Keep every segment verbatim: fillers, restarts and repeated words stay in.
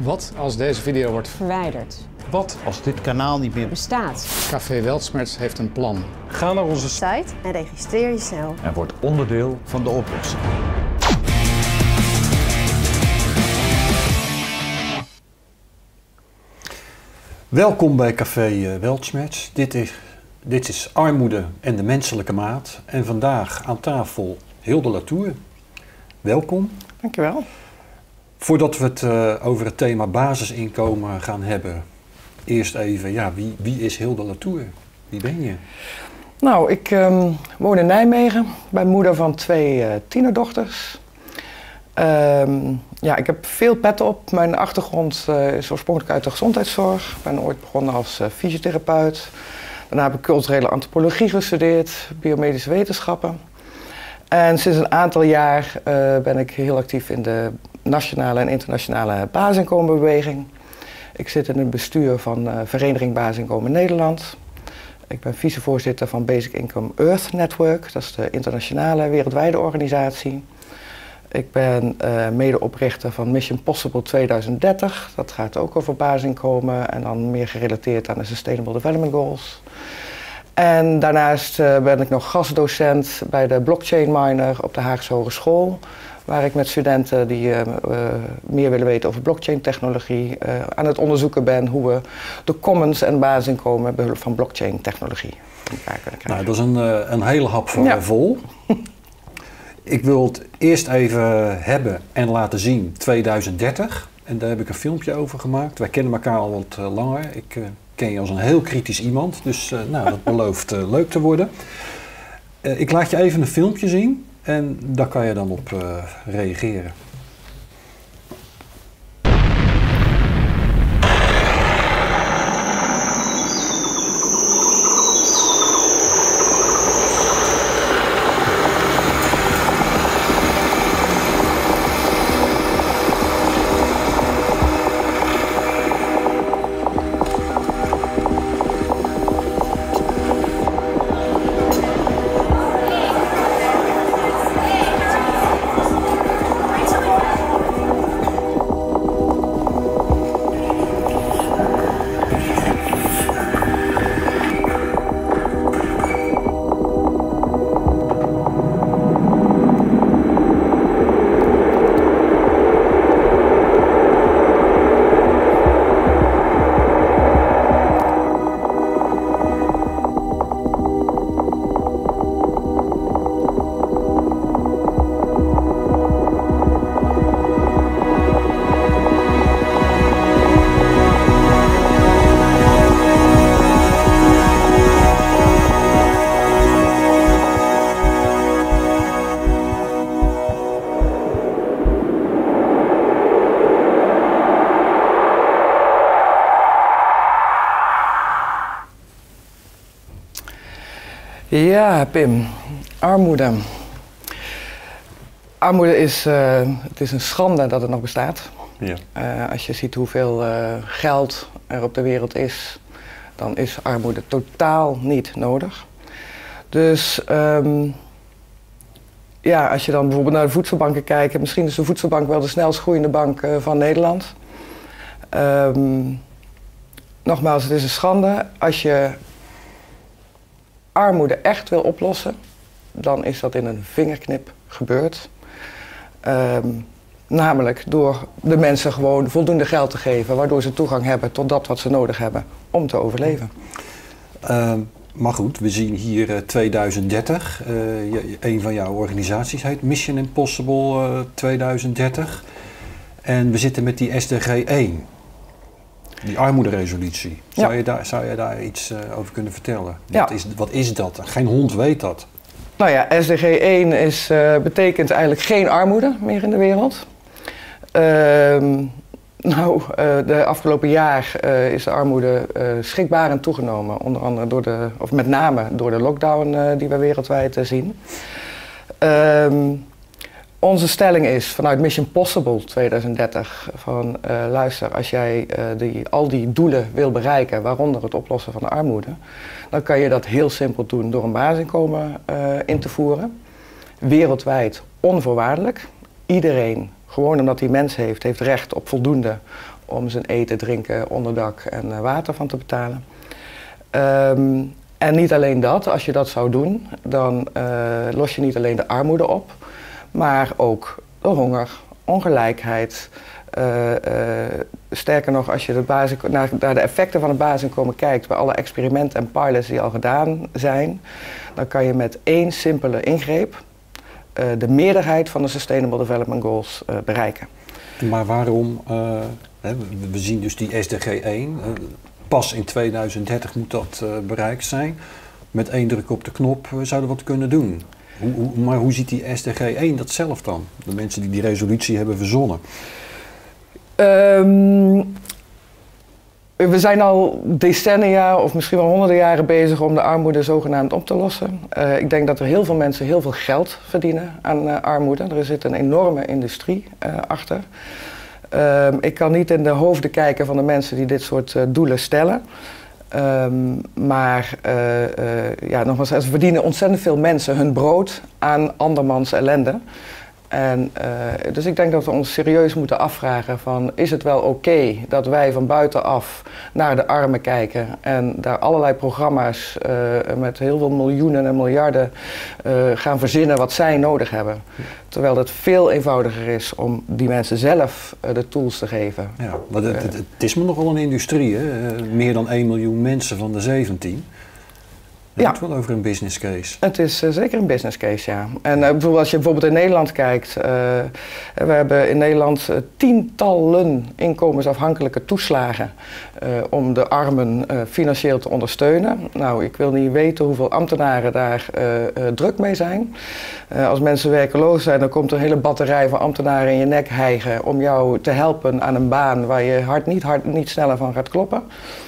Wat als deze video wordt verwijderd? Wat als dit kanaal niet meer Bestaat? Café Weltschmerz heeft een plan. Ga naar onze site en registreer je snel. en word onderdeel van de oplossing. Welkom bij Café Weltschmerz. Dit is, dit is Armoede en de Menselijke Maat. En vandaag aan tafel Hilde Latour. Welkom. Dankjewel. Voordat we het uh, over het thema basisinkomen gaan hebben, eerst even, ja, wie, wie is Hilde Latour? Wie ben je? Nou, ik um, woon in Nijmegen. Ik ben moeder van twee uh, tienerdochters. Um, ja, ik heb veel pet op. Mijn achtergrond uh, is oorspronkelijk uit de gezondheidszorg. Ik ben ooit begonnen als uh, fysiotherapeut. Daarna heb ik culturele antropologie gestudeerd, biomedische wetenschappen. En sinds een aantal jaar uh, ben ik heel actief in de nationale en internationale basisinkomenbeweging. Ik zit in het bestuur van uh, Vereniging Basisinkomen Nederland. Ik ben vicevoorzitter van Basic Income Earth Network, dat is de internationale wereldwijde organisatie. Ik ben uh, medeoprichter van Mission Possible tweeduizend dertig. Dat gaat ook over basisinkomen en dan meer gerelateerd aan de Sustainable Development Goals. En daarnaast uh, ben ik nog gastdocent bij de Blockchain Minor op de Haagse Hogeschool, waar ik met studenten die uh, uh, meer willen weten over blockchain technologie uh, aan het onderzoeken ben hoe we de commons en basisinkomen met behulp van blockchain technologie aan elkaar kunnen krijgen. Nou, dat is een, uh, een hele hap voor Ja. vol. Ik wil het eerst even hebben en laten zien tweeduizend dertig. En daar heb ik een filmpje over gemaakt. Wij kennen elkaar al wat uh, langer. Ik uh, ken je als een heel kritisch iemand. Dus uh, nou, dat belooft uh, leuk te worden. Uh, ik laat je even een filmpje zien. En daar kan je dan op uh, reageren. Ja, Pim. Armoede. Armoede is, uh, het is een schande dat het nog bestaat. Ja. Uh, als je ziet hoeveel uh, geld er op de wereld is, dan is armoede totaal niet nodig. Dus um, ja, als je dan bijvoorbeeld naar de voedselbanken kijkt, misschien is de voedselbank wel de snelst groeiende bank uh, van Nederland. Um, nogmaals, het is een schande. Als je armoede echt wil oplossen, dan is dat in een vingerknip gebeurd. Um, namelijk door de mensen gewoon voldoende geld te geven, waardoor ze toegang hebben tot dat wat ze nodig hebben om te overleven. Uh, maar goed, we zien hier uh, tweeduizend dertig. Uh, je, een van jouw organisaties heet Mission Impossible uh, tweeduizend dertig. En we zitten met die S D G één. Die armoederesolutie. Zou, Ja. je daar, zou je daar iets uh, over kunnen vertellen? Ja. Wat, is, wat is dat? Geen hond weet dat. Nou ja, S D G één is, uh, betekent eigenlijk geen armoede meer in de wereld. Uh, nou, uh, de afgelopen jaar uh, is de armoede uh, schrikbarend toegenomen. Onder andere door de, of met name door de lockdown uh, die we wereldwijd uh, zien. Uh, Onze stelling is vanuit Mission Possible tweeduizend dertig van uh, luister, als jij uh, die, al die doelen wil bereiken, waaronder het oplossen van de armoede, dan kan je dat heel simpel doen door een basisinkomen uh, in te voeren. Wereldwijd onvoorwaardelijk. Iedereen, gewoon omdat hij mens heeft, heeft recht op voldoende om zijn eten, drinken, onderdak en uh, water van te betalen. Um, en niet alleen dat, als je dat zou doen, dan uh, los je niet alleen de armoede op, maar ook de honger, ongelijkheid. Uh, uh, sterker nog, als je de basis, naar, naar de effecten van het basisinkomen kijkt, bij alle experimenten en pilots die al gedaan zijn, dan kan je met één simpele ingreep uh, de meerderheid van de Sustainable Development Goals uh, bereiken. Maar waarom, uh, hè, we zien dus die S D G één, uh, pas in tweeduizend dertig moet dat uh, bereikt zijn. Met één druk op de knop uh, zouden we wat kunnen doen. Hoe, hoe, maar hoe ziet die S D G één dat zelf dan? De mensen die die resolutie hebben verzonnen. Um, we zijn al decennia of misschien wel honderden jaren bezig om de armoede zogenaamd op te lossen. Uh, ik denk dat er heel veel mensen heel veel geld verdienen aan uh, armoede. Er zit een enorme industrie uh, achter. Uh, ik kan niet in de hoofden kijken van de mensen die dit soort uh, doelen stellen. Um, maar uh, uh, ja, nogmaals, er verdienen ontzettend veel mensen hun brood aan andermans ellende. En, uh, dus ik denk dat we ons serieus moeten afvragen van, is het wel oké okay dat wij van buitenaf naar de armen kijken en daar allerlei programma's uh, met heel veel miljoenen en miljarden uh, gaan verzinnen wat zij nodig hebben. Terwijl het veel eenvoudiger is om die mensen zelf uh, de tools te geven. Ja, maar het, het, het is me nogal een industrie, hè? Uh, meer dan één miljoen mensen van de zeventien. Je hebt het wel over een business case. Het is uh, zeker een business case, ja. En uh, bijvoorbeeld als je bijvoorbeeld in Nederland kijkt. Uh, we hebben in Nederland uh, tientallen inkomensafhankelijke toeslagen uh, om de armen uh, financieel te ondersteunen. Nou, ik wil niet weten hoeveel ambtenaren daar uh, uh, druk mee zijn. Uh, als mensen werkeloos zijn, dan komt er een hele batterij van ambtenaren in je nek hijgen om jou te helpen aan een baan waar je hart niet, hard, niet sneller van gaat kloppen.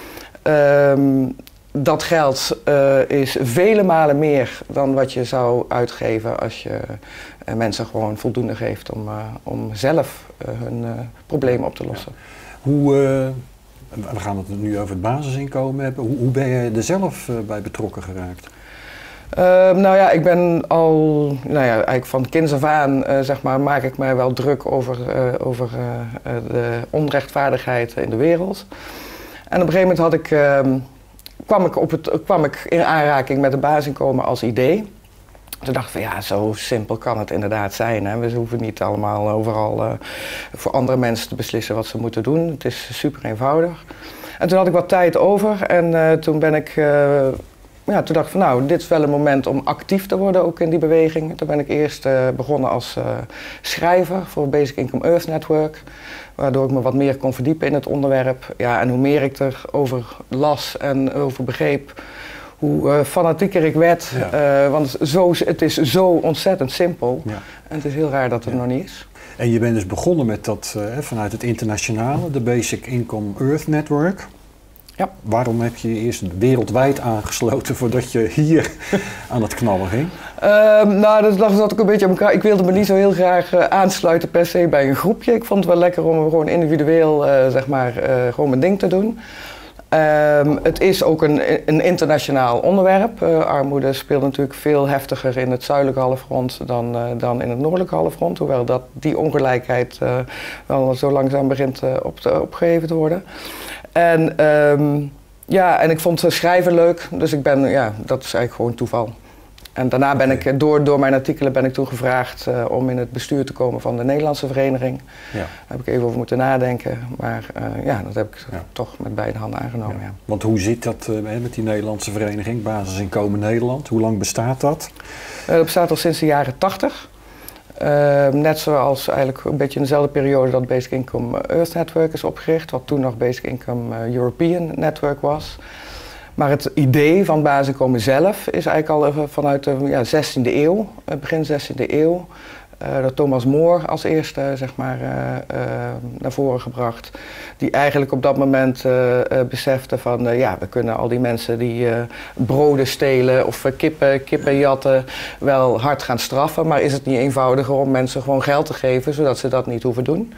Um, Dat geld uh, is vele malen meer dan wat je zou uitgeven als je uh, mensen gewoon voldoende geeft om, uh, om zelf uh, hun uh, problemen op te lossen. Ja. Hoe, uh, we gaan het nu over het basisinkomen hebben. Hoe, hoe ben je er zelf uh, bij betrokken geraakt? Uh, nou ja, ik ben al, nou ja, eigenlijk van kinds af aan, uh, zeg maar, maak ik mij wel druk over, uh, over uh, de onrechtvaardigheid in de wereld. En op een gegeven moment had ik... Uh, Kwam ik, op het, kwam ik in aanraking met het basisinkomen als idee. Toen dacht ik van ja, zo simpel kan het inderdaad zijn. Hè. We hoeven niet allemaal overal uh, voor andere mensen te beslissen wat ze moeten doen. Het is super eenvoudig. En toen had ik wat tijd over en uh, toen ben ik... Uh, ja, toen dacht ik van nou, dit is wel een moment om actief te worden ook in die beweging. Toen ben ik eerst uh, begonnen als uh, schrijver voor Basic Income Earth Network. Waardoor ik me wat meer kon verdiepen in het onderwerp. Ja, en hoe meer ik erover las en over begreep, hoe uh, fanatieker ik werd. Ja. Uh, want zo, het is zo ontzettend simpel. Ja. En het is heel raar dat het ja. nog niet is. En je bent dus begonnen met dat uh, vanuit het internationale, de Basic Income Earth Network. Ja. Waarom heb je je eerst wereldwijd aangesloten voordat je hier aan het knallen ging? Um, nou, dat lag zat ook een beetje aan elkaar. Ik wilde me niet zo heel graag uh, aansluiten per se bij een groepje. Ik vond het wel lekker om gewoon individueel uh, zeg maar, uh, gewoon mijn ding te doen. Um, het is ook een, een internationaal onderwerp. Uh, armoede speelt natuurlijk veel heftiger in het zuidelijke halfrond dan, uh, dan in het noordelijke halfrond. Hoewel dat, die ongelijkheid uh, wel zo langzaam begint uh, op te, opgeheven te worden. En, um, ja, en ik vond schrijven leuk, dus ik ben, ja, dat is eigenlijk gewoon toeval. En daarna ben okay. ik, door, door mijn artikelen ben ik toen gevraagd uh, om in het bestuur te komen van de Nederlandse vereniging. Ja. Daar heb ik even over moeten nadenken, maar uh, ja, dat heb ik ja. toch met beide handen aangenomen. Ja. Ja. Want hoe zit dat uh, met die Nederlandse vereniging, Basisinkomen Nederland? Hoe lang bestaat dat? Uh, dat bestaat al sinds de jaren tachtig. Uh, net zoals eigenlijk een beetje in dezelfde periode dat Basic Income Earth Network is opgericht, wat toen nog Basic Income uh, European Network was. Maar het idee van basisinkomen zelf is eigenlijk al even vanuit de ja, zestiende eeuw, begin zestiende eeuw. Uh, door Thomas More als eerste zeg maar, uh, uh, naar voren gebracht. Die eigenlijk op dat moment uh, uh, besefte van uh, ja, we kunnen al die mensen die uh, broden stelen of uh, kippen, kippen jatten wel hard gaan straffen. Maar is het niet eenvoudiger om mensen gewoon geld te geven zodat ze dat niet hoeven doen?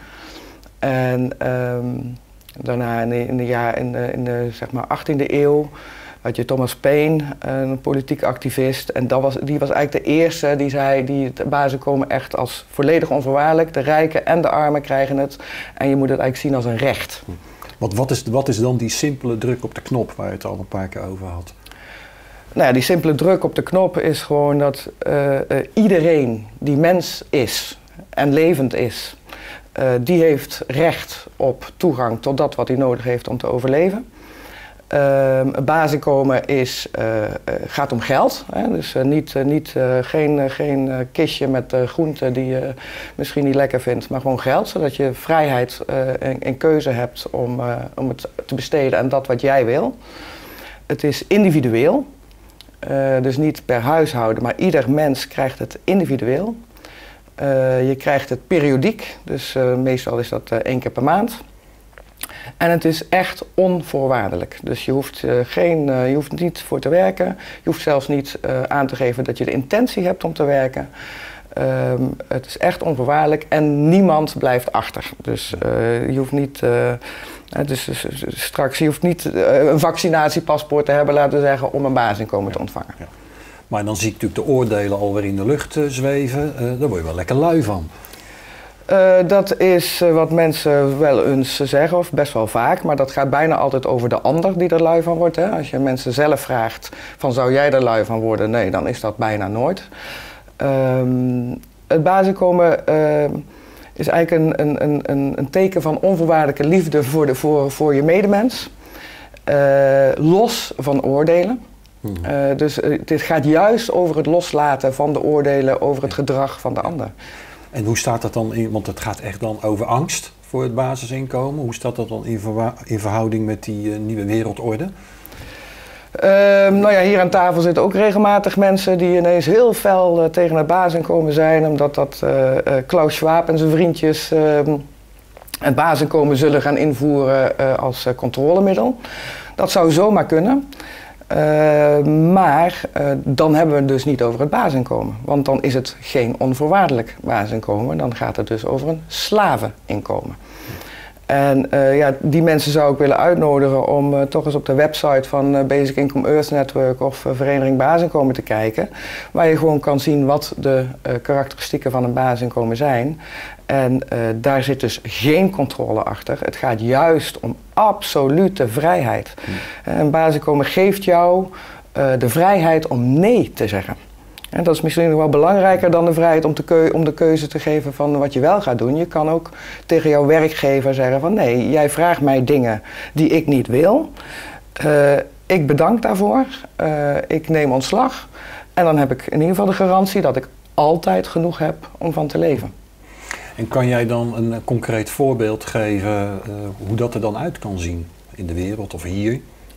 En um, daarna in de, in de, jaar, in de, in de zeg maar achttiende eeuw had je Thomas Paine, een politiek activist. En dat was, die was eigenlijk de eerste die zei, die het basisinkomen echt als volledig onvoorwaardelijk. De rijken en de armen krijgen het. En je moet het eigenlijk zien als een recht. Want wat is, wat is dan die simpele druk op de knop waar je het al een paar keer over had? Nou ja, die simpele druk op de knop is gewoon dat uh, uh, iedereen die mens is en levend is, uh, die heeft recht op toegang tot dat wat hij nodig heeft om te overleven. Uh, het basisinkomen is, uh, uh, gaat om geld, hè? Dus uh, niet, uh, niet, uh, geen, uh, geen uh, kistje met uh, groenten die je misschien niet lekker vindt, maar gewoon geld, zodat je vrijheid uh, en, en keuze hebt om, uh, om het te besteden aan dat wat jij wil. Het is individueel, uh, dus niet per huishouden, maar ieder mens krijgt het individueel. Uh, je krijgt het periodiek, dus uh, meestal is dat uh, één keer per maand. En het is echt onvoorwaardelijk. Dus je hoeft, uh, geen, uh, je hoeft niet voor te werken. Je hoeft zelfs niet uh, aan te geven dat je de intentie hebt om te werken. Um, het is echt onvoorwaardelijk en niemand blijft achter. Dus uh, je hoeft niet... Uh, dus, dus, dus straks, je hoeft niet uh, een vaccinatiepaspoort te hebben, laten we zeggen, om een basisinkomen ja. te ontvangen. Ja. Maar dan zie ik natuurlijk de oordelen alweer in de lucht uh, zweven. Uh, daar word je wel lekker lui van. Uh, dat is uh, wat mensen wel eens zeggen, of best wel vaak, maar dat gaat bijna altijd over de ander die er lui van wordt. Hè? Als je mensen zelf vraagt van zou jij er lui van worden, nee, dan is dat bijna nooit. Um, het basisinkomen uh, is eigenlijk een, een, een, een teken van onvoorwaardelijke liefde voor, de, voor, voor je medemens, uh, los van oordelen. Hmm. Uh, dus uh, dit gaat juist over het loslaten van de oordelen over het gedrag van de ander. En hoe staat dat dan in, want het gaat echt dan over angst voor het basisinkomen. Hoe staat dat dan in, verwa- in verhouding met die uh, nieuwe wereldorde? Uh, nou ja, hier aan tafel zitten ook regelmatig mensen die ineens heel fel uh, tegen het basisinkomen zijn, omdat dat uh, uh, Klaus Schwab en zijn vriendjes uh, het basisinkomen zullen gaan invoeren uh, als uh, controlemiddel. Dat zou zomaar kunnen. Uh, maar uh, dan hebben we het dus niet over het basisinkomen. Want dan is het geen onvoorwaardelijk basisinkomen. Dan gaat het dus over een slaveninkomen. En uh, ja, die mensen zou ik willen uitnodigen om uh, toch eens op de website van uh, Basic Income Earth Network of uh, Vereniging Basisinkomen te kijken. Waar je gewoon kan zien wat de uh, karakteristieken van een basisinkomen zijn. En uh, daar zit dus geen controle achter. Het gaat juist om absolute vrijheid. Hmm. Een basisinkomen geeft jou uh, de vrijheid om nee te zeggen. En dat is misschien nog wel belangrijker dan de vrijheid om, te keu- om de keuze te geven van wat je wel gaat doen. Je kan ook tegen jouw werkgever zeggen van nee, jij vraagt mij dingen die ik niet wil. Uh, ik bedank daarvoor. Uh, ik neem ontslag. En dan heb ik in ieder geval de garantie dat ik altijd genoeg heb om van te leven. En kan jij dan een concreet voorbeeld geven uh, hoe dat er dan uit kan zien in de wereld of hier?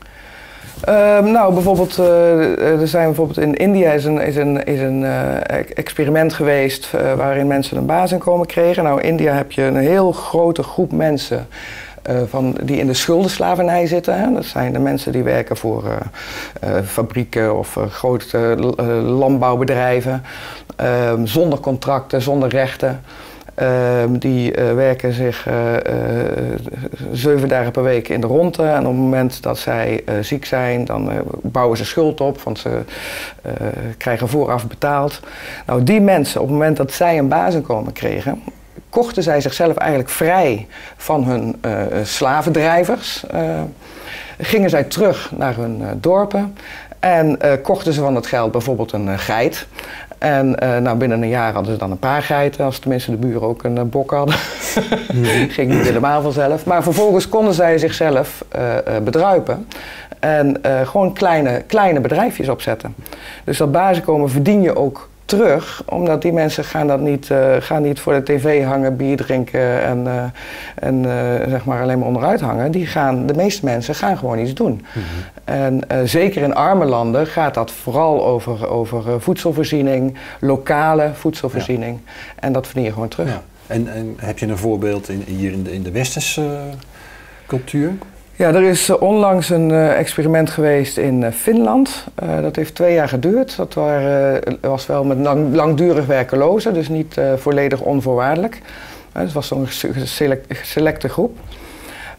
Uh, nou, bijvoorbeeld, uh, er zijn bijvoorbeeld in India is een, is een, is een uh, experiment geweest uh, waarin mensen een basisinkomen kregen. Nou, in India heb je een heel grote groep mensen uh, van, die in de schuldenslavernij zitten. Hè. Dat zijn de mensen die werken voor uh, uh, fabrieken of uh, grote uh, landbouwbedrijven, uh, zonder contracten, zonder rechten. Uh, die uh, werken zich uh, uh, zeven dagen per week in de ronde en op het moment dat zij uh, ziek zijn, dan uh, bouwen ze schuld op, want ze uh, krijgen vooraf betaald. Nou, die mensen, op het moment dat zij een basisinkomen kregen, kochten zij zichzelf eigenlijk vrij van hun uh, slavendrijvers. Uh, gingen zij terug naar hun uh, dorpen en uh, kochten ze van het geld bijvoorbeeld een uh, geit. En uh, nou, binnen een jaar hadden ze dan een paar geiten, als tenminste de buren ook een uh, bok hadden. Mm-hmm. Ging niet helemaal vanzelf. Maar vervolgens konden zij zichzelf uh, uh, bedruipen en uh, gewoon kleine, kleine bedrijfjes opzetten. Dus dat basisinkomen verdien je ook terug, omdat die mensen gaan, dat niet, uh, gaan niet voor de tv hangen, bier drinken en, uh, en uh, zeg maar alleen maar onderuit hangen. Die gaan, de meeste mensen gaan gewoon iets doen. Mm-hmm. En uh, zeker in arme landen gaat dat vooral over, over uh, voedselvoorziening, lokale voedselvoorziening. Ja. En dat verdien je gewoon terug. Ja. En, en heb je een voorbeeld in, hier in de, in de westerse uh, cultuur? Ja, er is uh, onlangs een uh, experiment geweest in uh, Finland. Uh, dat heeft twee jaar geduurd. Dat waren, uh, was wel met lang, langdurig werkelozen, dus niet uh, volledig onvoorwaardelijk. Uh, het was zo'n select, selecte groep.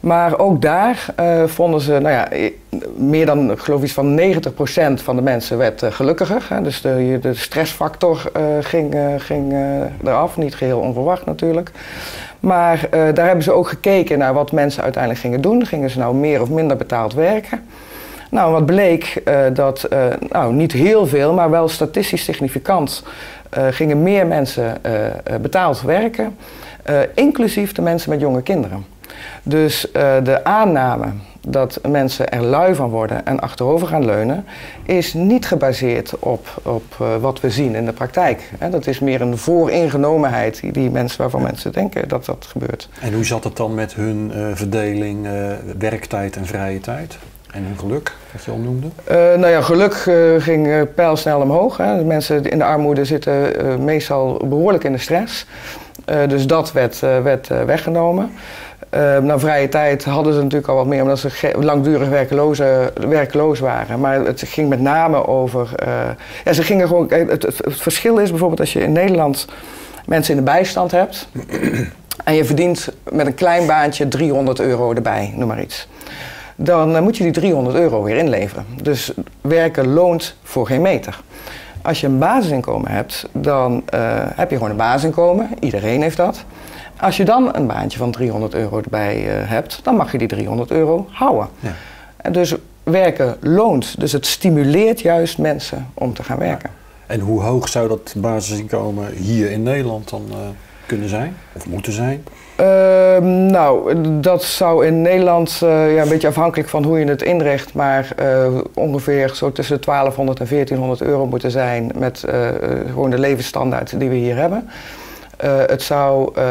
Maar ook daar uh, vonden ze, nou ja, meer dan, ik geloof iets van negentig procent van de mensen werd uh, gelukkiger. Hè? Dus de, de stressfactor uh, ging, uh, ging uh, eraf, niet geheel onverwacht natuurlijk. Maar uh, daar hebben ze ook gekeken naar wat mensen uiteindelijk gingen doen. Gingen ze nou meer of minder betaald werken? Nou, wat bleek, uh, dat uh, nou, niet heel veel, maar wel statistisch significant uh, gingen meer mensen uh, betaald werken, uh, inclusief de mensen met jonge kinderen. Dus uh, de aanname dat mensen er lui van worden en achterover gaan leunen, is niet gebaseerd op, op uh, wat we zien in de praktijk. Hè, dat is meer een vooringenomenheid die, die mensen, waarvan mensen denken dat dat gebeurt. En hoe zat het dan met hun uh, verdeling uh, werktijd en vrije tijd? En hun geluk, wat je al noemde? Uh, nou ja, geluk uh, ging uh, pijlsnel omhoog. Hè. De mensen in de armoede zitten uh, meestal behoorlijk in de stress. Uh, dus dat werd, uh, werd uh, weggenomen. Uh, nou, vrije tijd hadden ze natuurlijk al wat meer, omdat ze langdurig werkloze, werkloos waren. Maar het ging met name over... Uh, ja, ze gingen gewoon, het, het, het verschil is bijvoorbeeld als je in Nederland mensen in de bijstand hebt en je verdient met een klein baantje driehonderd euro erbij, noem maar iets. Dan uh, moet je die driehonderd euro weer inleveren. Dus werken loont voor geen meter. Als je een basisinkomen hebt, dan uh, heb je gewoon een basisinkomen. Iedereen heeft dat. Als je dan een baantje van driehonderd euro erbij uh, hebt, dan mag je die driehonderd euro houden. Ja. En dus werken loont. Dus het stimuleert juist mensen om te gaan werken. Ja. En hoe hoog zou dat basisinkomen hier in Nederland dan uh, kunnen zijn? Of moeten zijn? Uh, nou, dat zou in Nederland uh, ja, een beetje afhankelijk van hoe je het inricht, maar uh, ongeveer zo tussen twaalfhonderd en veertienhonderd euro moeten zijn met uh, gewoon de levensstandaard die we hier hebben. Uh, het zou uh,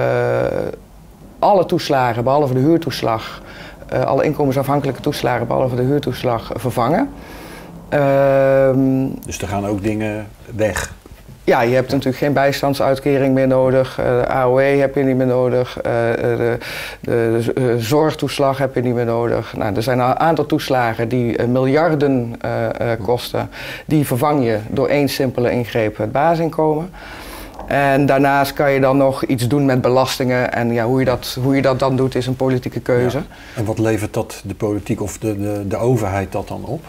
alle toeslagen, behalve de huurtoeslag, uh, alle inkomensafhankelijke toeslagen, behalve de huurtoeslag, vervangen. Uh, dus er gaan ook dingen weg? Ja, je hebt natuurlijk geen bijstandsuitkering meer nodig, uh, de A O E heb je niet meer nodig, uh, de, de, de uh, zorgtoeslag heb je niet meer nodig. Nou, er zijn een aantal toeslagen die uh, miljarden uh, uh, kosten, die vervang je door één simpele ingreep, het basisinkomen. En daarnaast kan je dan nog iets doen met belastingen en ja, hoe, je dat, hoe je dat dan doet is een politieke keuze. Ja. En wat levert dat de politiek of de, de, de overheid dat dan op?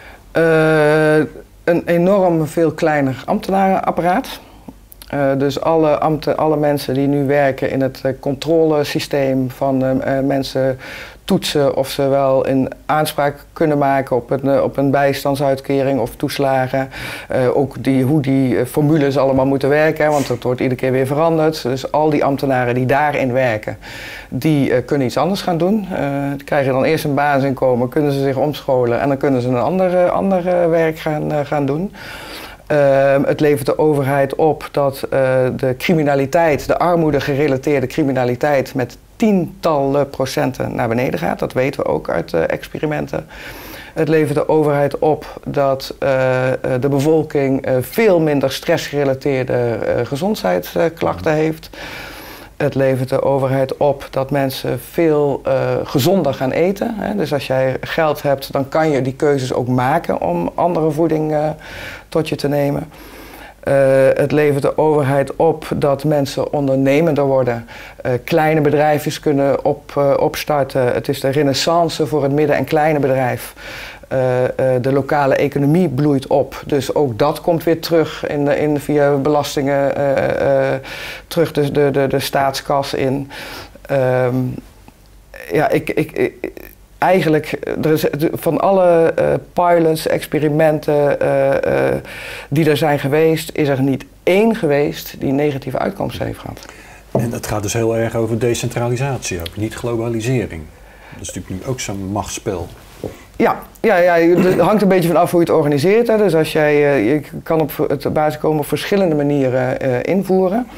Uh, een enorm veel kleiner ambtenarenapparaat. Uh, dus alle, ambten, alle mensen die nu werken in het uh, controlesysteem van uh, uh, mensen toetsen of ze wel een aanspraak kunnen maken op een, uh, op een bijstandsuitkering of toeslagen. Uh, ook die, hoe die uh, formules allemaal moeten werken, want dat wordt iedere keer weer veranderd. Dus al die ambtenaren die daarin werken, die uh, kunnen iets anders gaan doen. Uh, die krijgen dan eerst een basisinkomen, kunnen ze zich omscholen en dan kunnen ze een ander, uh, ander uh, werk gaan, uh, gaan doen. Uh, het levert de overheid op dat uh, de criminaliteit, de armoede gerelateerde criminaliteit met tientallen procenten naar beneden gaat. Dat weten we ook uit uh, experimenten. Het levert de overheid op dat uh, de bevolking uh, veel minder stressgerelateerde uh, gezondheidsklachten heeft. Het levert de overheid op dat mensen veel uh, gezonder gaan eten. Hè. Dus als jij geld hebt, dan kan je die keuzes ook maken om andere voeding uh, tot je te nemen. Uh, het levert de overheid op dat mensen ondernemender worden. Uh, kleine bedrijfjes kunnen op, uh, opstarten. Het is de renaissance voor het midden- en kleine bedrijf. Uh, uh, de lokale economie bloeit op. Dus ook dat komt weer terug in de, in, via belastingen, uh, uh, terug de, de, de, de staatskas in. Um, ja, ik... ik, ik Eigenlijk, er is, van alle uh, pilots, experimenten uh, uh, die er zijn geweest, is er niet één geweest die negatieve uitkomsten heeft gehad. En het gaat dus heel erg over decentralisatie ook, niet globalisering. Dat is natuurlijk nu ook zo'n machtsspel. Ja, ja, ja, het hangt een beetje van af hoe je het organiseert. Hè. Dus als jij, uh, je kan op het basisinkomen op verschillende manieren uh, invoeren.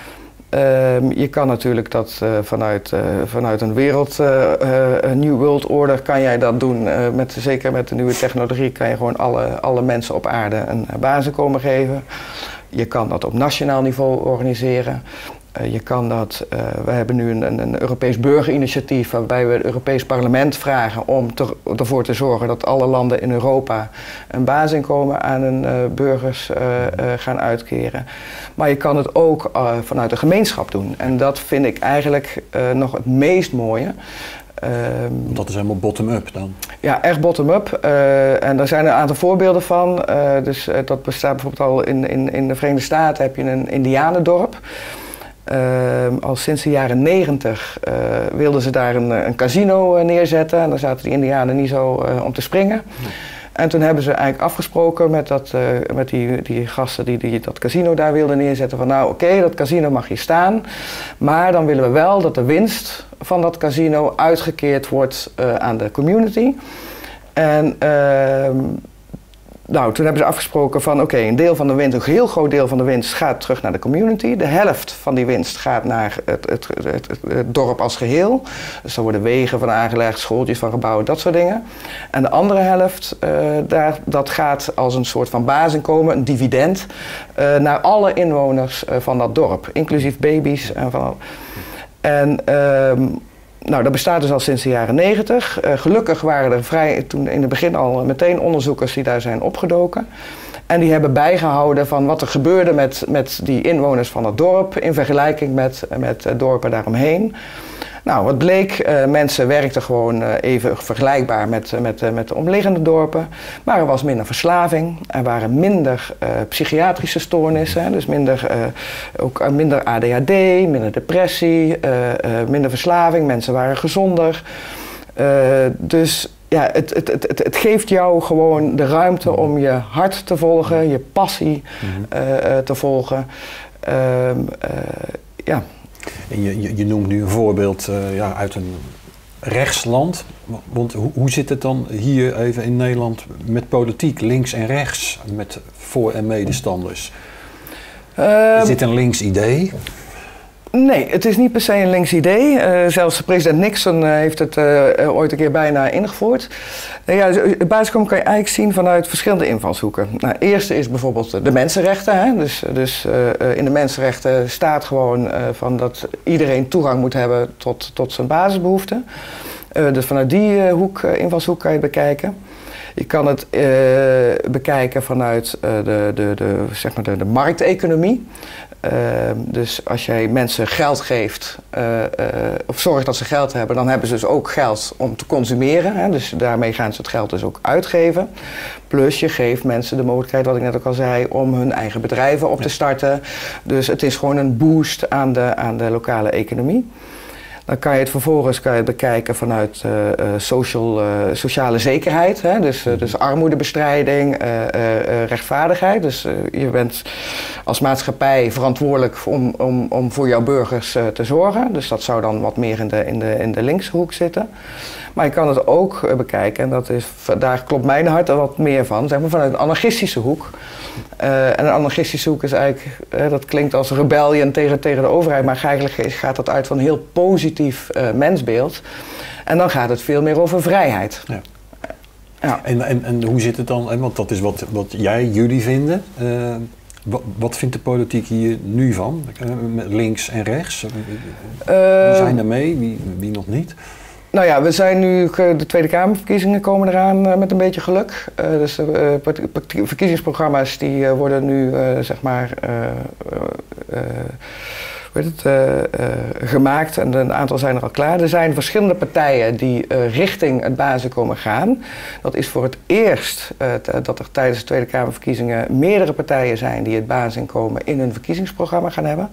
Uh, je kan natuurlijk dat uh, vanuit, uh, vanuit een wereld, uh, uh, een New World Order kan jij dat doen. Uh, met, zeker met de nieuwe technologie kan je gewoon alle, alle mensen op aarde een basisinkomen geven. Je kan dat op nationaal niveau organiseren. Uh, je kan dat, uh, we hebben nu een, een, een Europees burgerinitiatief waarbij we het Europees Parlement vragen om te, ervoor te zorgen dat alle landen in Europa een basisinkomen aan hun uh, burgers uh, uh, gaan uitkeren. Maar je kan het ook uh, vanuit de gemeenschap doen. En dat vind ik eigenlijk uh, nog het meest mooie. Um, Dat is helemaal bottom-up dan? Ja, echt bottom-up. Uh, en daar zijn een aantal voorbeelden van. Uh, dus uh, dat bestaat bijvoorbeeld al in, in, in de Verenigde Staten heb je een indianendorp. Uh, al sinds de jaren negentig uh, wilden ze daar een, een casino uh, neerzetten. En daar zaten die indianen niet zo uh, om te springen. Nee. En toen hebben ze eigenlijk afgesproken met, dat, uh, met die, die gasten die, die dat casino daar wilden neerzetten. Van nou oké, okay, dat casino mag hier staan. Maar dan willen we wel dat de winst van dat casino uitgekeerd wordt uh, aan de community. En uh, nou, toen hebben ze afgesproken van oké, okay, een deel van de winst, een heel groot deel van de winst gaat terug naar de community. De helft van die winst gaat naar het, het, het, het, het dorp als geheel. Dus daar worden wegen van aangelegd, schooltjes van gebouwen, dat soort dingen. En de andere helft, uh, daar, dat gaat als een soort van basisinkomen, een dividend, uh, naar alle inwoners uh, van dat dorp. Inclusief baby's en van. En uh, nou, dat bestaat dus al sinds de jaren negentig. Uh, gelukkig waren er vrij, toen in het begin al meteen onderzoekers die daar zijn opgedoken. En die hebben bijgehouden van wat er gebeurde met, met die inwoners van het dorp in vergelijking met, met dorpen daaromheen. Nou, wat bleek, uh, mensen werkten gewoon uh, even vergelijkbaar met, met, uh, met de omliggende dorpen. Maar er was minder verslaving, er waren minder uh, psychiatrische stoornissen, hè, dus minder, uh, ook uh, minder A D H D, minder depressie, uh, uh, minder verslaving, mensen waren gezonder. Uh, dus ja, het, het, het, het, het geeft jou gewoon de ruimte om je hart te volgen, je passie uh, uh, te volgen. Uh, uh, ja. En je, je, je noemt nu een voorbeeld uh, ja, uit een rechtsland. Want hoe, hoe zit het dan hier even in Nederland met politiek, links en rechts, met voor- en medestanders? Uh, is dit een links idee? Nee, het is niet per se een links idee. Uh, zelfs president Nixon uh, heeft het uh, ooit een keer bijna ingevoerd. Uh, ja, het basisinkomen kan je eigenlijk zien vanuit verschillende invalshoeken. Nou, het eerste is bijvoorbeeld de mensenrechten. Hè? Dus, dus uh, in de mensenrechten staat gewoon uh, van dat iedereen toegang moet hebben tot, tot zijn basisbehoeften. Uh, dus vanuit die uh, hoek, uh, invalshoek kan je het bekijken. Je kan het uh, bekijken vanuit uh, de, de, de, zeg maar de, de markteconomie. Uh, dus als jij mensen geld geeft, uh, uh, of zorgt dat ze geld hebben, dan hebben ze dus ook geld om te consumeren. Hè? Dus daarmee gaan ze het geld dus ook uitgeven. Plus je geeft mensen de mogelijkheid, wat ik net ook al zei, om hun eigen bedrijven op te starten. Dus het is gewoon een boost aan de, aan de lokale economie. Dan kan je het vervolgens kan je het bekijken vanuit uh, social, uh, sociale zekerheid. Hè? Dus, uh, dus armoedebestrijding, uh, uh, rechtvaardigheid. Dus uh, je bent als maatschappij verantwoordelijk om, om, om voor jouw burgers uh, te zorgen. Dus dat zou dan wat meer in de, in de, in de linkse hoek zitten. Maar je kan het ook uh, bekijken, en dat is, daar klopt mijn hart er wat meer van, zeg maar vanuit een anarchistische hoek. Uh, en een anarchistische hoek is eigenlijk, uh, dat klinkt als rebellion tegen, tegen de overheid, maar eigenlijk gaat dat uit van een heel positief uh, mensbeeld. En dan gaat het veel meer over vrijheid. Ja. Ja. En, en, en hoe zit het dan, want dat is wat, wat jij, jullie vinden. Uh, wat, wat vindt de politiek hier nu van, uh, met links en rechts? Uh, wie zijn er mee, wie, wie nog niet? Nou ja, we zijn nu, de Tweede Kamerverkiezingen komen eraan uh, met een beetje geluk. Uh, dus de uh, verkiezingsprogramma's die uh, worden nu, uh, zeg maar, uh, uh, hoe heet het, uh, uh, gemaakt en een aantal zijn er al klaar. Er zijn verschillende partijen die uh, richting het basisinkomen gaan. Dat is voor het eerst uh, dat er tijdens de Tweede Kamerverkiezingen meerdere partijen zijn die het basisinkomen in hun verkiezingsprogramma gaan hebben.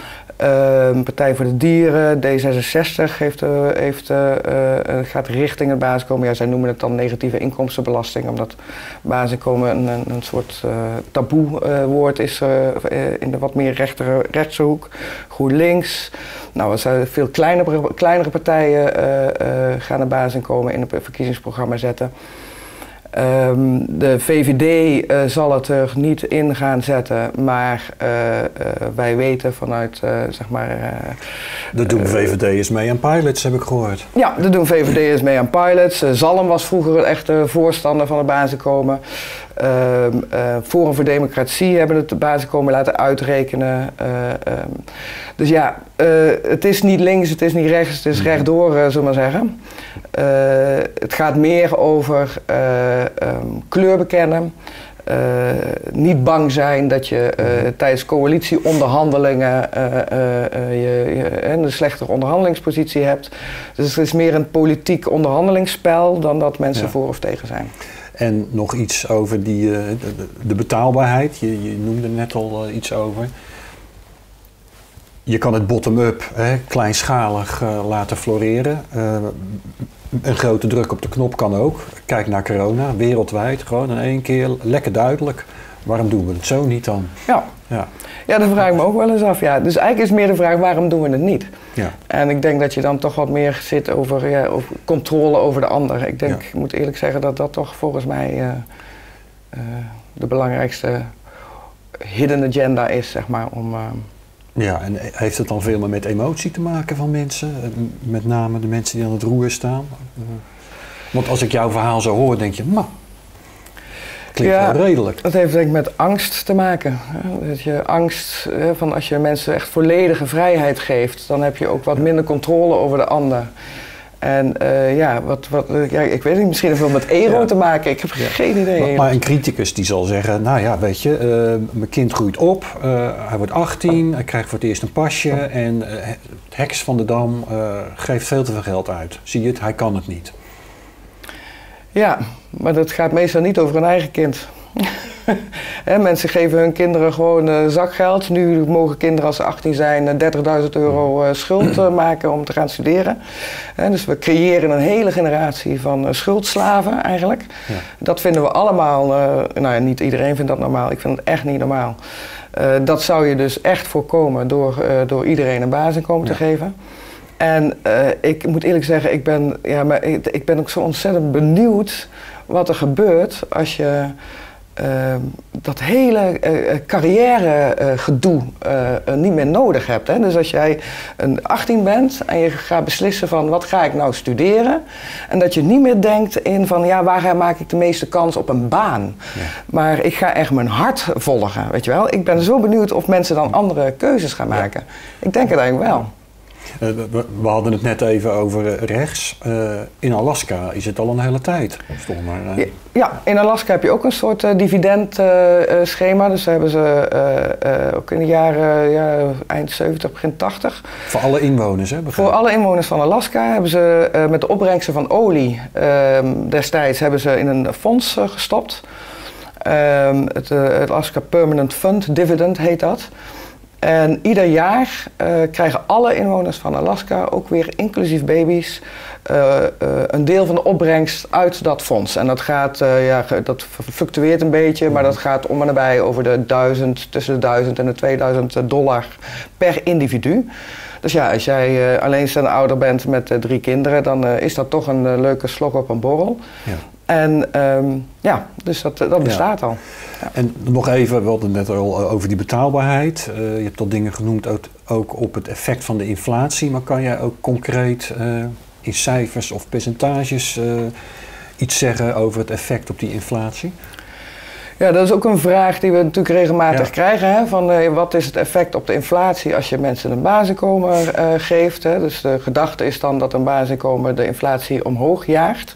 Uh, Partij voor de Dieren, D zesenzestig heeft, uh, heeft, uh, uh, gaat richting het basisinkomen. Ja, zij noemen het dan negatieve inkomstenbelasting, omdat basisinkomen een, een, een soort uh, taboe uh, woord is uh, in de wat meer rechtere, rechtse hoek. GroenLinks. Nou, er zijn veel kleinere, kleinere partijen uh, uh, gaan het basisinkomen in het verkiezingsprogramma zetten. Um, de V V D uh, zal het er niet in gaan zetten, maar uh, uh, wij weten vanuit, uh, zeg maar... Uh, dat doen uh, V V D'ers mee aan pilots, heb ik gehoord. Ja, dat doen V V D'ers mee aan pilots. Uh, Zalm was vroeger een echte voorstander van het basisinkomen. Uh, uh, Forum voor Democratie hebben het basisinkomen laten uitrekenen. Uh, um, dus ja, uh, het is niet links, het is niet rechts, het is rechtdoor, uh, zullen we maar zeggen. Uh, het gaat meer over uh, um, kleur bekennen. uh, niet bang zijn dat je uh, tijdens coalitieonderhandelingen uh, uh, uh, je, je, een slechtere onderhandelingspositie hebt. Dus het is meer een politiek onderhandelingsspel dan dat mensen ja. voor of tegen zijn. En nog iets over die, uh, de, de betaalbaarheid. Je, je noemde net al uh, iets over. Je kan het bottom-up, hè, kleinschalig uh, laten floreren. Uh, een grote druk op de knop kan ook. Kijk naar corona, wereldwijd, gewoon in één keer, lekker duidelijk. Waarom doen we het zo niet dan? Ja, ja. ja dat vraag ik me ook wel eens af. Ja. Dus eigenlijk is meer de vraag, waarom doen we het niet? Ja. En ik denk dat je dan toch wat meer zit over, ja, over controle over de ander. Ik denk, ja. ik moet eerlijk zeggen dat dat toch volgens mij uh, uh, de belangrijkste hidden agenda is, zeg maar, om... Uh, Ja, en heeft het dan veel meer met emotie te maken van mensen? Met name de mensen die aan het roer staan? Want als ik jouw verhaal zo hoor, denk je, nou, klinkt ja, wel redelijk. Dat heeft denk ik met angst te maken. Dat je angst, van als je mensen echt volledige vrijheid geeft, dan heb je ook wat minder controle over de ander. En uh, ja, wat, wat, ja, ik weet niet, misschien heeft het wel met ego ja. te maken. Ik heb ja. geen idee. Maar, maar een criticus die zal zeggen, nou ja, weet je, uh, mijn kind groeit op, uh, hij wordt achttien, hij krijgt voor het eerst een pasje en uh, het Heks van de Dam uh, geeft veel te veel geld uit. Zie je het, hij kan het niet. Ja, maar dat gaat meestal niet over een eigen kind. He, mensen geven hun kinderen gewoon uh, zakgeld. Nu mogen kinderen als ze achttien zijn dertigduizend euro uh, schuld uh, maken om te gaan studeren. He, dus we creëren een hele generatie van uh, schuldslaven eigenlijk. Ja. Dat vinden we allemaal, uh, nou ja, niet iedereen vindt dat normaal. Ik vind het echt niet normaal. Uh, dat zou je dus echt voorkomen door, uh, door iedereen een basisinkomen ja. te geven. En uh, ik moet eerlijk zeggen, ik ben, ja, maar ik, ik ben ook zo ontzettend benieuwd wat er gebeurt als je uh, dat hele uh, carrière uh, gedoe uh, uh, niet meer nodig hebt. Hè? Dus als jij een achttien bent en je gaat beslissen van wat ga ik nou studeren, en dat je niet meer denkt in van ja, waar maak ik de meeste kans op een baan. Ja. Maar ik ga echt mijn hart volgen, weet je wel. Ik ben zo benieuwd of mensen dan andere keuzes gaan maken. Ja. Ik denk het eigenlijk wel. Uh, we, we hadden het net even over uh, rechts. Uh, in Alaska is het al een hele tijd. Maar, uh... ja, ja, in Alaska heb je ook een soort uh, dividendschema. Uh, dus hebben ze uh, uh, ook in de jaren ja, eind zeventig, begin tachtig. Voor alle inwoners, hè? Voor alle inwoners van Alaska hebben ze uh, met de opbrengsten van olie uh, destijds hebben ze in een fonds uh, gestopt. Uh, het, uh, het Alaska Permanent Fund Dividend heet dat. En ieder jaar uh, krijgen alle inwoners van Alaska, ook weer inclusief baby's, uh, uh, een deel van de opbrengst uit dat fonds. En dat gaat, uh, ja, dat fluctueert een beetje, maar dat gaat om en nabij over de duizend, tussen de duizend en de tweeduizend dollar per individu. Dus ja, als jij uh, alleenstaande ouder bent met uh, drie kinderen, dan uh, is dat toch een uh, leuke slok op een borrel. Ja. En um, ja, dus dat, dat bestaat ja. al. Ja. En nog even, we hadden het net al over die betaalbaarheid. Uh, je hebt al dingen genoemd ook, ook op het effect van de inflatie. Maar kan jij ook concreet uh, in cijfers of percentages uh, iets zeggen over het effect op die inflatie? Ja, dat is ook een vraag die we natuurlijk regelmatig ja. krijgen. Hè? Van uh, wat is het effect op de inflatie als je mensen een basisinkomen uh, geeft? Hè? Dus de gedachte is dan dat een basisinkomen de inflatie omhoog jaagt.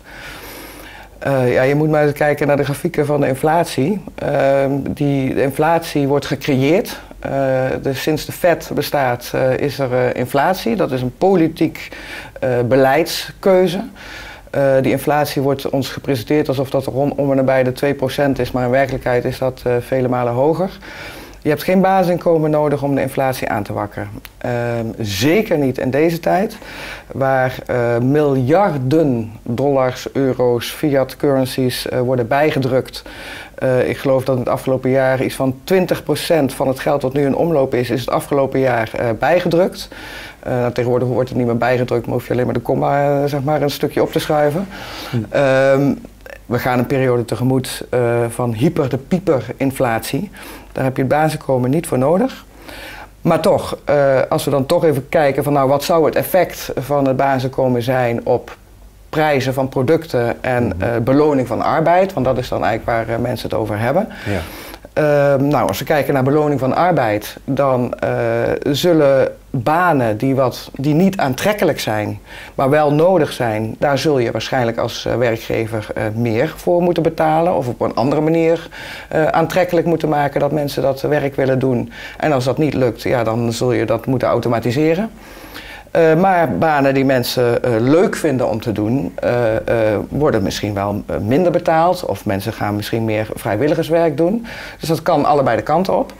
Uh, ja, je moet maar eens kijken naar de grafieken van de inflatie. Uh, die, de inflatie wordt gecreëerd. Uh, dus sinds de Fed bestaat uh, is er uh, inflatie. Dat is een politiek uh, beleidskeuze. Uh, die inflatie wordt ons gepresenteerd alsof dat rond om en nabij de twee procent is. Maar in werkelijkheid is dat uh, vele malen hoger. Je hebt geen basisinkomen nodig om de inflatie aan te wakkeren. Uh, zeker niet in deze tijd, waar uh, miljarden dollars, euro's, fiat currencies uh, worden bijgedrukt. Uh, ik geloof dat in het afgelopen jaar iets van twintig procent van het geld dat nu in omloop is, is het afgelopen jaar uh, bijgedrukt. Uh, nou, tegenwoordig wordt het niet meer bijgedrukt, maar hoef je alleen maar de komma uh, zeg maar een stukje op te schuiven. Hm. Uh, we gaan een periode tegemoet uh, van hyper de pieper inflatie. Daar heb je het basisinkomen niet voor nodig. Maar toch, uh, als we dan toch even kijken van nou, wat zou het effect van het basisinkomen zijn op prijzen van producten en uh, beloning van arbeid, want dat is dan eigenlijk waar uh, mensen het over hebben. Ja. Uh, nou, als we kijken naar beloning van arbeid, dan uh, zullen banen die, wat, die niet aantrekkelijk zijn, maar wel nodig zijn, daar zul je waarschijnlijk als uh, werkgever uh, meer voor moeten betalen of op een andere manier uh, aantrekkelijk moeten maken dat mensen dat werk willen doen. En als dat niet lukt, ja, dan zul je dat moeten automatiseren. Uh, maar banen die mensen uh, leuk vinden om te doen, uh, uh, worden misschien wel uh, minder betaald. Of mensen gaan misschien meer vrijwilligerswerk doen. Dus dat kan allebei de kanten op.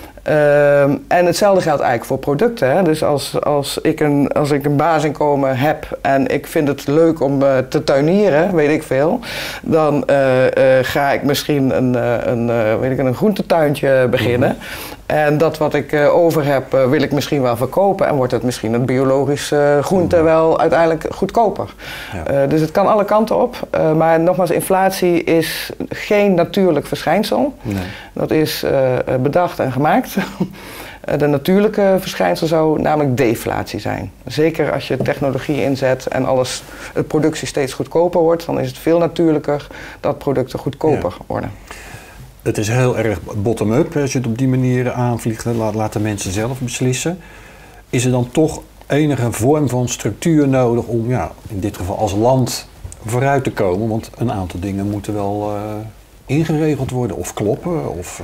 Uh, en hetzelfde geldt eigenlijk voor producten. Hè? Dus als, als, ik een, als ik een baasinkomen heb en ik vind het leuk om uh, te tuinieren, weet ik veel, dan uh, uh, ga ik misschien een, uh, een, uh, weet ik, een groentetuintje beginnen. Mm-hmm. En dat wat ik uh, over heb, uh, wil ik misschien wel verkopen en wordt het misschien een biologisch uh, groente mm-hmm. wel uiteindelijk goedkoper. Ja. Uh, dus het kan alle kanten op. Uh, maar nogmaals, inflatie is geen natuurlijk verschijnsel. Nee. Dat is uh, bedacht en gemaakt. De natuurlijke verschijnsel zou namelijk deflatie zijn. Zeker als je technologie inzet en alles, de productie steeds goedkoper wordt, dan is het veel natuurlijker dat producten goedkoper ja. worden. Het is heel erg bottom-up als je het op die manier aanvliegt. Laat, laat de mensen zelf beslissen. Is er dan toch enige vorm van structuur nodig om ja, in dit geval als land vooruit te komen? Want een aantal dingen moeten wel uh, ingeregeld worden of kloppen. Of, uh...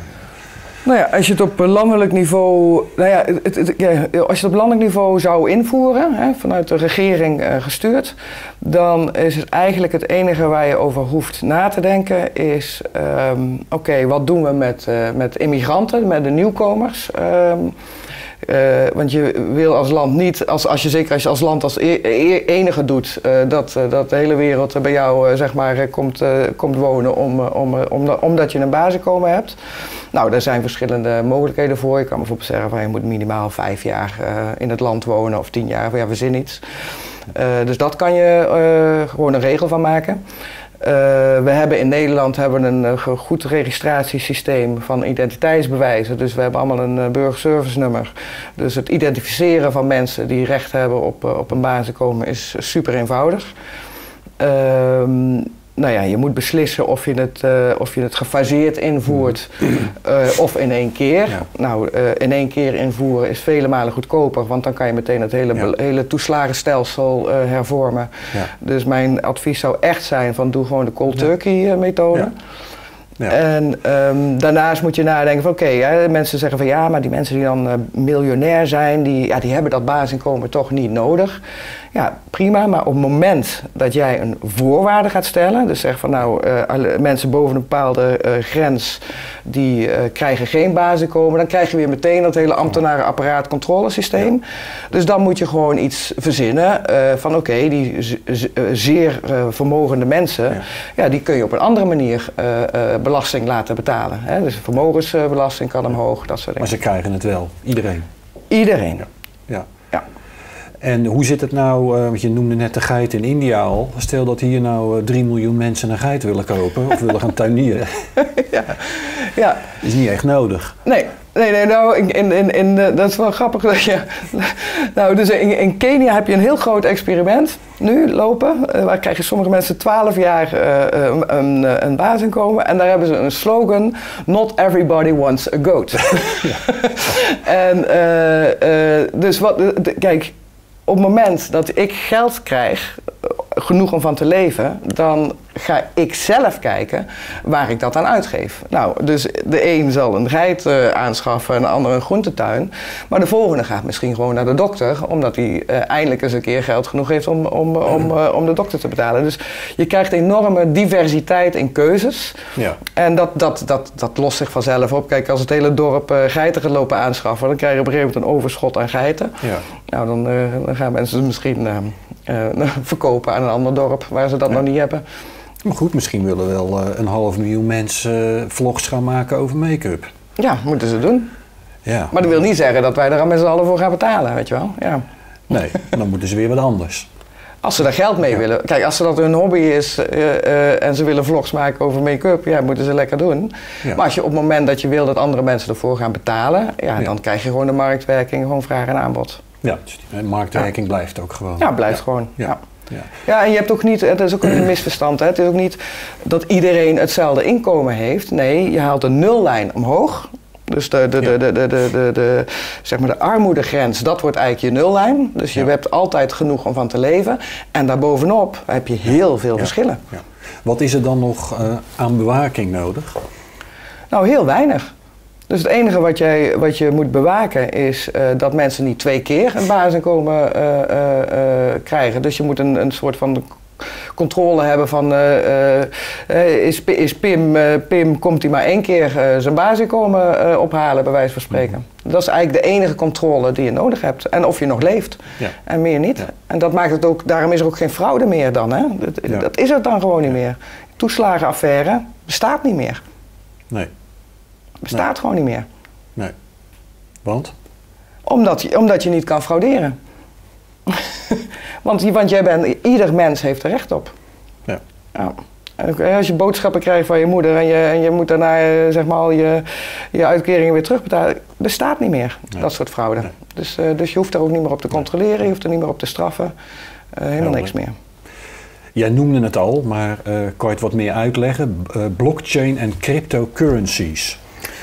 Nou ja, als je het op landelijk niveau, nou ja, het, het, ja, als je het op landelijk niveau zou invoeren, hè, vanuit de regering uh, gestuurd, dan is het eigenlijk het enige waar je over hoeft na te denken is, um, oké, okay, wat doen we met, uh, met immigranten, met de nieuwkomers? Um, Uh, want je wil als land niet, als, als je, zeker als je als land als e e enige doet, uh, dat, uh, dat de hele wereld bij jou uh, zeg maar, uh, komt, uh, komt wonen om, uh, om, uh, om, omdat je een basisinkomen hebt. Nou, daar zijn verschillende mogelijkheden voor. Je kan bijvoorbeeld zeggen van je moet minimaal vijf jaar uh, in het land wonen of tien jaar, ja, verzin iets. Uh, dus dat kan je uh, gewoon een regel van maken. Uh, we hebben in Nederland hebben een uh, goed registratiesysteem van identiteitsbewijzen. Dus we hebben allemaal een uh, burgerservice nummer. Dus het identificeren van mensen die recht hebben op, uh, op een basisinkomen is super eenvoudig. Uh, nou ja, je moet beslissen of je het, uh, of je het gefaseerd invoert uh, of in één keer. Ja. Nou, uh, in één keer invoeren is vele malen goedkoper, want dan kan je meteen het hele, ja. hele toeslagenstelsel uh, hervormen. Ja. Dus mijn advies zou echt zijn van doe gewoon de cold turkey uh, methode. Ja. Ja. En um, daarnaast moet je nadenken van oké, okay, mensen zeggen van ja, maar die mensen die dan uh, miljonair zijn, die, ja, die hebben dat basisinkomen toch niet nodig. Ja, prima, maar op het moment dat jij een voorwaarde gaat stellen, dus zeg van nou, uh, alle mensen boven een bepaalde uh, grens, die uh, krijgen geen basisinkomen, dan krijg je weer meteen dat hele ambtenarenapparaat controlesysteem. Ja. Dus dan moet je gewoon iets verzinnen uh, van oké, okay, die zeer uh, vermogende mensen, ja. Ja, die kun je op een andere manier uh, uh, belasting laten betalen. Hè? Dus vermogensbelasting kan omhoog, dat soort dingen. Maar ze krijgen het wel, iedereen? Iedereen. Ja. Ja. Ja. En hoe zit het nou, uh, want je noemde net de geit in India al. Stel dat hier nou uh, drie miljoen mensen een geit willen kopen of willen gaan tuinieren. Ja. Ja. Dat is niet echt nodig. Nee. Nee, nee, nou, in, in, in, in, dat is wel grappig dat je... Nou, dus in, in Kenia heb je een heel groot experiment nu lopen. Uh, waar krijgen sommige mensen twaalf jaar uh, een, een, een basisinkomen. En daar hebben ze een slogan, not everybody wants a goat. Ja. En uh, uh, dus wat, de, kijk, op het moment dat ik geld krijg, genoeg om van te leven, dan ga ik zelf kijken waar ik dat aan uitgeef. Nou, dus de een zal een geit uh, aanschaffen en de ander een groentetuin. Maar de volgende gaat misschien gewoon naar de dokter, omdat hij uh, eindelijk eens een keer geld genoeg heeft om, om, om, uh, om de dokter te betalen. Dus je krijgt enorme diversiteit in keuzes. Ja. En dat, dat, dat, dat lost zich vanzelf op. Kijk, als het hele dorp uh, geiten gaat lopen aanschaffen, dan krijg je op een gegeven moment een overschot aan geiten. Ja. Nou, dan, uh, dan gaan mensen dus misschien uh, uh, verkopen aan een ander dorp waar ze dat ja. nog niet hebben. Maar goed, misschien willen wel uh, een half miljoen mensen uh, vlogs gaan maken over make-up. Ja, moeten ze doen. Ja. Maar dat wil niet zeggen dat wij er met z'n allen voor gaan betalen, weet je wel. Ja. Nee, dan moeten ze weer wat anders. Als ze daar geld mee ja. willen. Kijk, als ze dat hun hobby is uh, uh, en ze willen vlogs maken over make-up, ja, moeten ze lekker doen. Ja. Maar als je op het moment dat je wil dat andere mensen ervoor gaan betalen, ja, ja. dan krijg je gewoon de marktwerking, gewoon vraag en aanbod. Ja, de marktwerking ja. blijft ook gewoon. Ja, blijft ja. gewoon. Ja. Ja. Ja. Ja, en je hebt ook niet, het is ook een misverstand, hè? Het is ook niet dat iedereen hetzelfde inkomen heeft. Nee, je haalt een nullijn omhoog. Dus de, de, de, de, de, de, de, de, zeg maar de armoedegrens, dat wordt eigenlijk je nullijn. Dus je Ja. hebt altijd genoeg om van te leven. En daarbovenop heb je heel veel Ja. verschillen. Ja. Wat is er dan nog uh, aan bewaking nodig? Nou, heel weinig. Dus het enige wat, jij, wat je moet bewaken is uh, dat mensen niet twee keer een basisinkomen uh, uh, uh, krijgen. Dus je moet een, een soort van controle hebben van uh, uh, is, is Pim, uh, Pim komt hij maar één keer uh, zijn basisinkomen uh, ophalen, bij wijze van spreken. Dat is eigenlijk de enige controle die je nodig hebt. En of je nog leeft. Ja. En meer niet. Ja. En dat maakt het ook, daarom is er ook geen fraude meer dan. Hè? Dat, Ja. dat is het dan gewoon niet meer. Toeslagenaffaire bestaat niet meer. Nee. Bestaat Nee. gewoon niet meer. Nee. Want? Omdat je, omdat je niet kan frauderen. want, want jij bent, ieder mens heeft er recht op. Ja. Ja. En als je boodschappen krijgt van je moeder en je, en je moet daarna eh, zeg maar al je, je uitkeringen weer terugbetalen, bestaat niet meer, Nee. dat soort fraude. Nee. Dus, uh, dus je hoeft er ook niet meer op te controleren, je hoeft er niet meer op te straffen, uh, helemaal Helder. niks meer. Jij noemde het al, maar uh, kan je het wat meer uitleggen? Uh, blockchain en cryptocurrencies.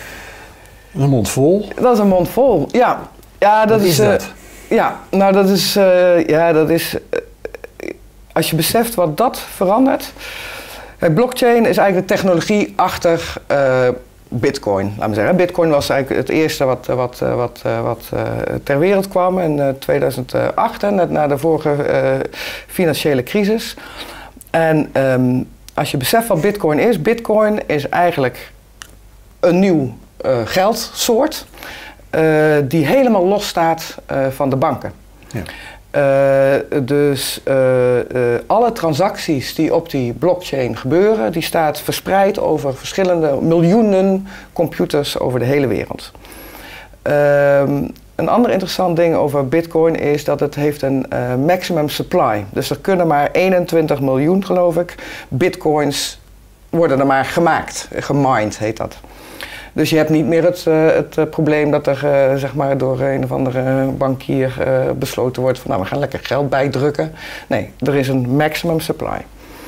Een mond vol. Dat is een mond vol, ja. Ja, dat Wat is is, uh, dat? Ja, nou dat is, uh, ja, dat is, uh, als je beseft wat dat verandert. Kijk, blockchain is eigenlijk de technologie achter uh, Bitcoin, laat me zeggen. Bitcoin was eigenlijk het eerste wat, wat, wat, wat uh, ter wereld kwam in uh, tweeduizend acht, hè, net na de vorige uh, financiële crisis. En um, als je beseft wat Bitcoin is, Bitcoin is eigenlijk een nieuw uh, geldsoort uh, die helemaal los staat uh, van de banken. Ja. Uh, dus uh, uh, alle transacties die op die blockchain gebeuren, die staat verspreid over verschillende miljoenen computers over de hele wereld. Uh, een ander interessant ding over Bitcoin is dat het heeft een uh, maximum supply. Dus er kunnen maar eenentwintig miljoen, geloof ik, bitcoins worden er maar gemaakt. Gemined heet dat. Dus je hebt niet meer het, uh, het uh, probleem dat er uh, zeg maar door een of andere bankier uh, besloten wordt van nou, we gaan lekker geld bijdrukken. Nee, er is een maximum supply.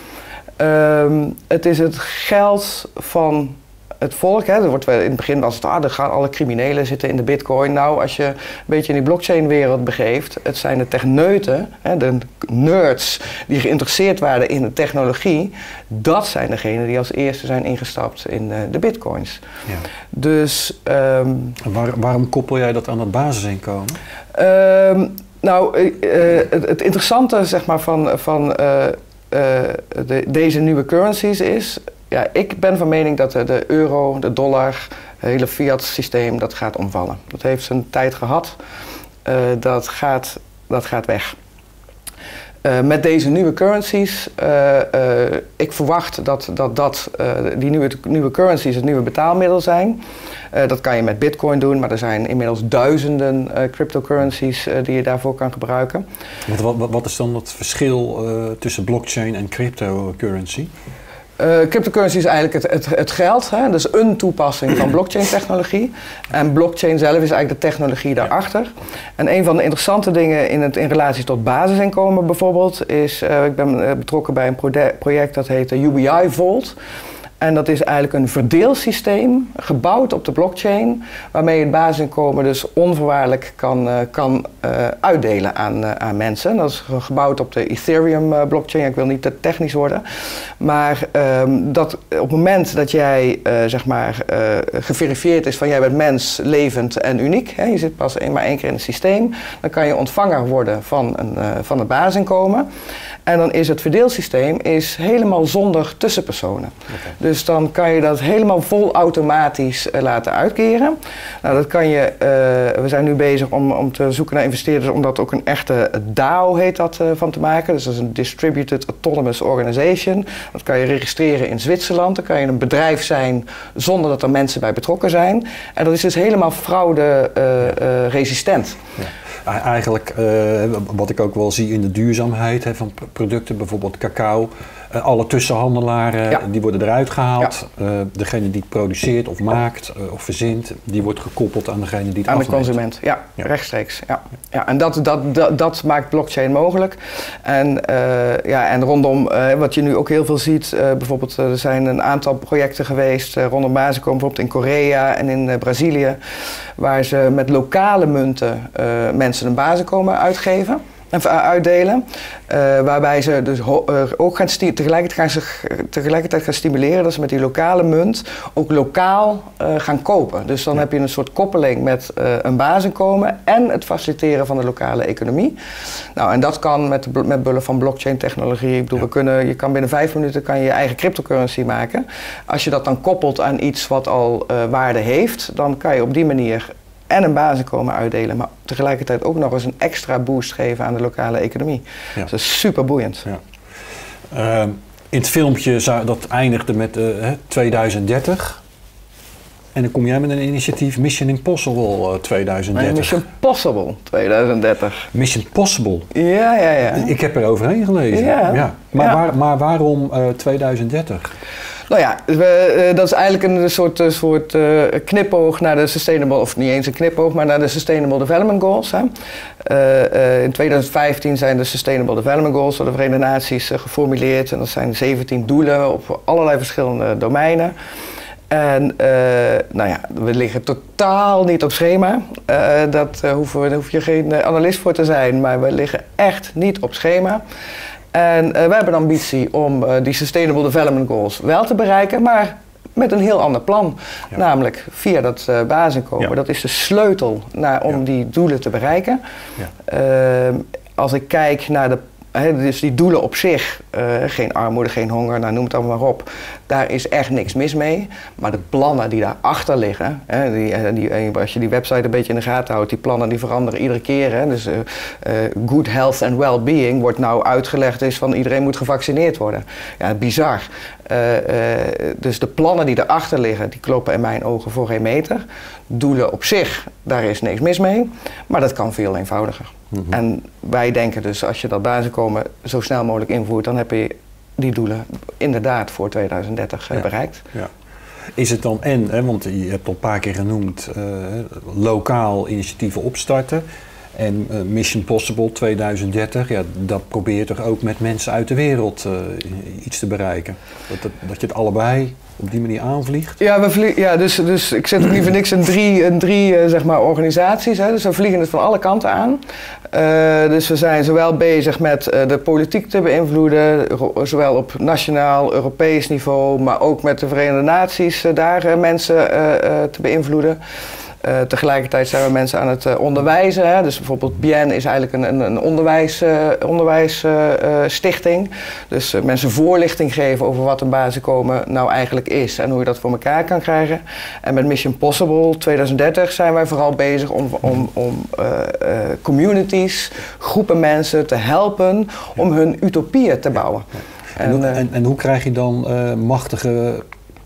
Um, het is het geld van het volk. Hè. Er wordt wel, in het begin was het, ah, er gaan alle criminelen zitten in de bitcoin. Nou, als je een beetje in die blockchain-wereld begeeft, het zijn de techneuten, hè, de nerds die geïnteresseerd waren in de technologie, dat zijn degenen die als eerste zijn ingestapt in uh, de bitcoins. Ja. Dus... Um, Waar, waarom koppel jij dat aan het basisinkomen? Um, nou, uh, uh, het, het interessante zeg maar, van, van uh, uh, de, deze nieuwe currencies is... Ja, ik ben van mening dat de euro, de dollar, het hele fiat systeem, dat gaat omvallen. Dat heeft zijn tijd gehad. Uh, dat, gaat, dat gaat weg. Uh, met deze nieuwe currencies, uh, uh, ik verwacht dat, dat, dat uh, die nieuwe, nieuwe currencies het nieuwe betaalmiddel zijn. Uh, dat kan je met bitcoin doen, maar er zijn inmiddels duizenden uh, cryptocurrencies uh, die je daarvoor kan gebruiken. Wat, wat, wat is dan het verschil uh, tussen blockchain en cryptocurrency? Uh, cryptocurrency is eigenlijk het, het, het geld, hè? Dus een toepassing van blockchain-technologie. En blockchain zelf is eigenlijk de technologie daarachter. En een van de interessante dingen in, het, in relatie tot basisinkomen bijvoorbeeld is... Uh, ik ben uh, betrokken bij een project dat heet de U B I Vault. En dat is eigenlijk een verdeelsysteem gebouwd op de blockchain, waarmee je het basisinkomen dus onvoorwaardelijk kan, uh, kan uh, uitdelen aan, uh, aan mensen. Dat is gebouwd op de Ethereum uh, blockchain. Ik wil niet te technisch worden. Maar um, dat op het moment dat jij uh, zeg maar, uh, geverifieerd is van jij bent mens, levend en uniek, hè, je zit pas een, maar één keer in het systeem, dan kan je ontvanger worden van, een, uh, van het basisinkomen. En dan is het verdeelsysteem is helemaal zonder tussenpersonen. Okay. Dus dan kan je dat helemaal vol automatisch uh, laten uitkeren. Nou, dat kan je, uh, we zijn nu bezig om, om te zoeken naar investeerders om dat ook een echte D A O heet dat uh, van te maken. Dus dat is een Distributed Autonomous Organization. Dat kan je registreren in Zwitserland. Dan kan je een bedrijf zijn zonder dat er mensen bij betrokken zijn. En dat is dus helemaal fraude uh, uh, resistent. Ja. Eigenlijk, uh, wat ik ook wel zie in de duurzaamheid hè, van producten, bijvoorbeeld cacao. Uh, alle tussenhandelaren, Ja. die worden eruit gehaald. Ja. Uh, degene die het produceert of maakt uh, of verzint, die wordt gekoppeld aan degene die het aan afneemt. de consument, ja, ja. rechtstreeks. Ja. Ja, en dat, dat, dat, dat maakt blockchain mogelijk. En, uh, ja, en rondom, uh, wat je nu ook heel veel ziet, uh, bijvoorbeeld uh, er zijn een aantal projecten geweest uh, rondom basisinkomen, bijvoorbeeld in Korea en in uh, Brazilië, waar ze met lokale munten uh, mensen een basisinkomen uitgeven. Uitdelen, uh, waarbij ze dus uh, ook gaan tegelijkertijd, gaan ze tegelijkertijd gaan stimuleren dat ze met die lokale munt ook lokaal uh, gaan kopen. Dus dan ja. heb je een soort koppeling met uh, een basisinkomen en het faciliteren van de lokale economie. Nou, en dat kan met, met behulp van blockchain technologie. Ik bedoel, ja. we kunnen, je kan binnen vijf minuten kan je, je eigen cryptocurrency maken. Als je dat dan koppelt aan iets wat al uh, waarde heeft, dan kan je op die manier en een basisinkomen uitdelen, maar tegelijkertijd ook nog eens een extra boost geven aan de lokale economie. Ja. Dat is super boeiend. Ja. Uh, in het filmpje zou, dat eindigde met uh, tweeduizend dertig. En dan kom jij met een initiatief Mission Impossible uh, tweeduizend dertig. Mission Possible tweeduizend dertig. Mission Possible? Ja, ja, ja. Ik heb er overheen gelezen. Ja. Ja. Maar, ja. Waar, maar waarom uh, tweeduizend dertig? Nou ja, we, uh, dat is eigenlijk een soort, uh, soort uh, knipoog naar de Sustainable, of niet eens een knipoog, maar naar de Sustainable Development Goals. Hè. Uh, uh, in tweeduizend vijftien zijn de Sustainable Development Goals door de Verenigde Naties uh, geformuleerd. En dat zijn zeventien doelen op allerlei verschillende domeinen. En uh, nou ja, we liggen totaal niet op schema. Uh, dat uh, hoeven we, daar hoef je geen uh, analist voor te zijn, maar we liggen echt niet op schema. En uh, we hebben de ambitie om uh, die Sustainable Development Goals wel te bereiken, maar met een heel ander plan. Ja. Namelijk via dat uh, basisinkomen. Ja. Dat is de sleutel naar, om ja. die doelen te bereiken. Ja. Uh, als ik kijk naar de He, dus die doelen op zich, uh, geen armoede, geen honger, nou, noem het allemaal maar op. Daar is echt niks mis mee. Maar de plannen die daarachter liggen, hè, die, die, als je die website een beetje in de gaten houdt, die plannen die veranderen iedere keer. Hè, dus uh, uh, good health and well-being wordt nou uitgelegd is van iedereen moet gevaccineerd worden. Ja, bizar. Uh, uh, dus de plannen die daarachter liggen, die kloppen in mijn ogen voor geen meter. Doelen op zich, daar is niks mis mee. Maar dat kan veel eenvoudiger. Mm-hmm. En wij denken dus, als je dat basisinkomen zo snel mogelijk invoert, dan heb je die doelen inderdaad voor tweeduizend dertig ja. bereikt. Ja. Is het dan en, hè, want je hebt al een paar keer genoemd, uh, lokaal initiatieven opstarten. En uh, Mission Possible tweeduizend dertig, ja, dat probeer je toch ook met mensen uit de wereld uh, iets te bereiken. Dat, dat, dat je het allebei op die manier aanvliegt? Ja, we vliegen, ja dus, dus ik zet ook liever niks in drie, in drie uh, zeg maar, organisaties. Hè. Dus we vliegen het van alle kanten aan. Uh, dus we zijn zowel bezig met uh, de politiek te beïnvloeden, zowel op nationaal, Europees niveau, maar ook met de Verenigde Naties uh, daar uh, mensen uh, uh, te beïnvloeden. Uh, tegelijkertijd zijn we mensen aan het uh, onderwijzen. Hè. Dus bijvoorbeeld B I E N is eigenlijk een, een, een onderwijs, uh, onderwijsstichting. Uh, dus uh, mensen voorlichting geven over wat een basisinkomen nou eigenlijk is en hoe je dat voor elkaar kan krijgen. En met Mission Possible tweeduizend dertig zijn wij vooral bezig om, om, om uh, uh, communities, groepen mensen te helpen om hun utopieën te bouwen. Ja. En, en, uh, en, en hoe krijg je dan uh, machtige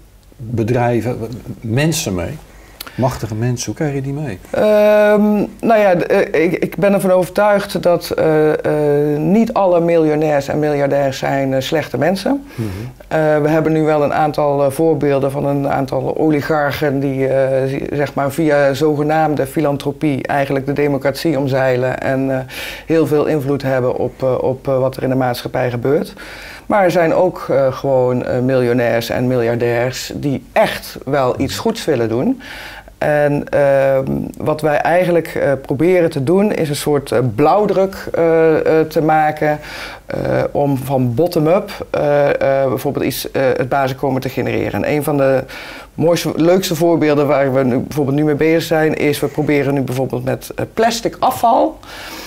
bedrijven, mensen mee? Machtige mensen, hoe krijg je die mee? Um, nou ja, ik, ik ben ervan overtuigd dat uh, uh, niet alle miljonairs en miljardairs zijn uh, slechte mensen. Mm-hmm. uh, we hebben nu wel een aantal uh, voorbeelden van een aantal oligarchen die uh, zeg maar via zogenaamde filantropie eigenlijk de democratie omzeilen en uh, heel veel invloed hebben op, uh, op uh, wat er in de maatschappij gebeurt. Maar er zijn ook uh, gewoon uh, miljonairs en miljardairs die echt wel iets goeds willen doen. En uh, wat wij eigenlijk uh, proberen te doen is een soort uh, blauwdruk uh, uh, te maken uh, om van bottom-up uh, uh, bijvoorbeeld iets, uh, het basisinkomen te genereren. En een van de mooiste, leukste voorbeelden waar we nu, bijvoorbeeld nu mee bezig zijn is we proberen nu bijvoorbeeld met uh, plastic afval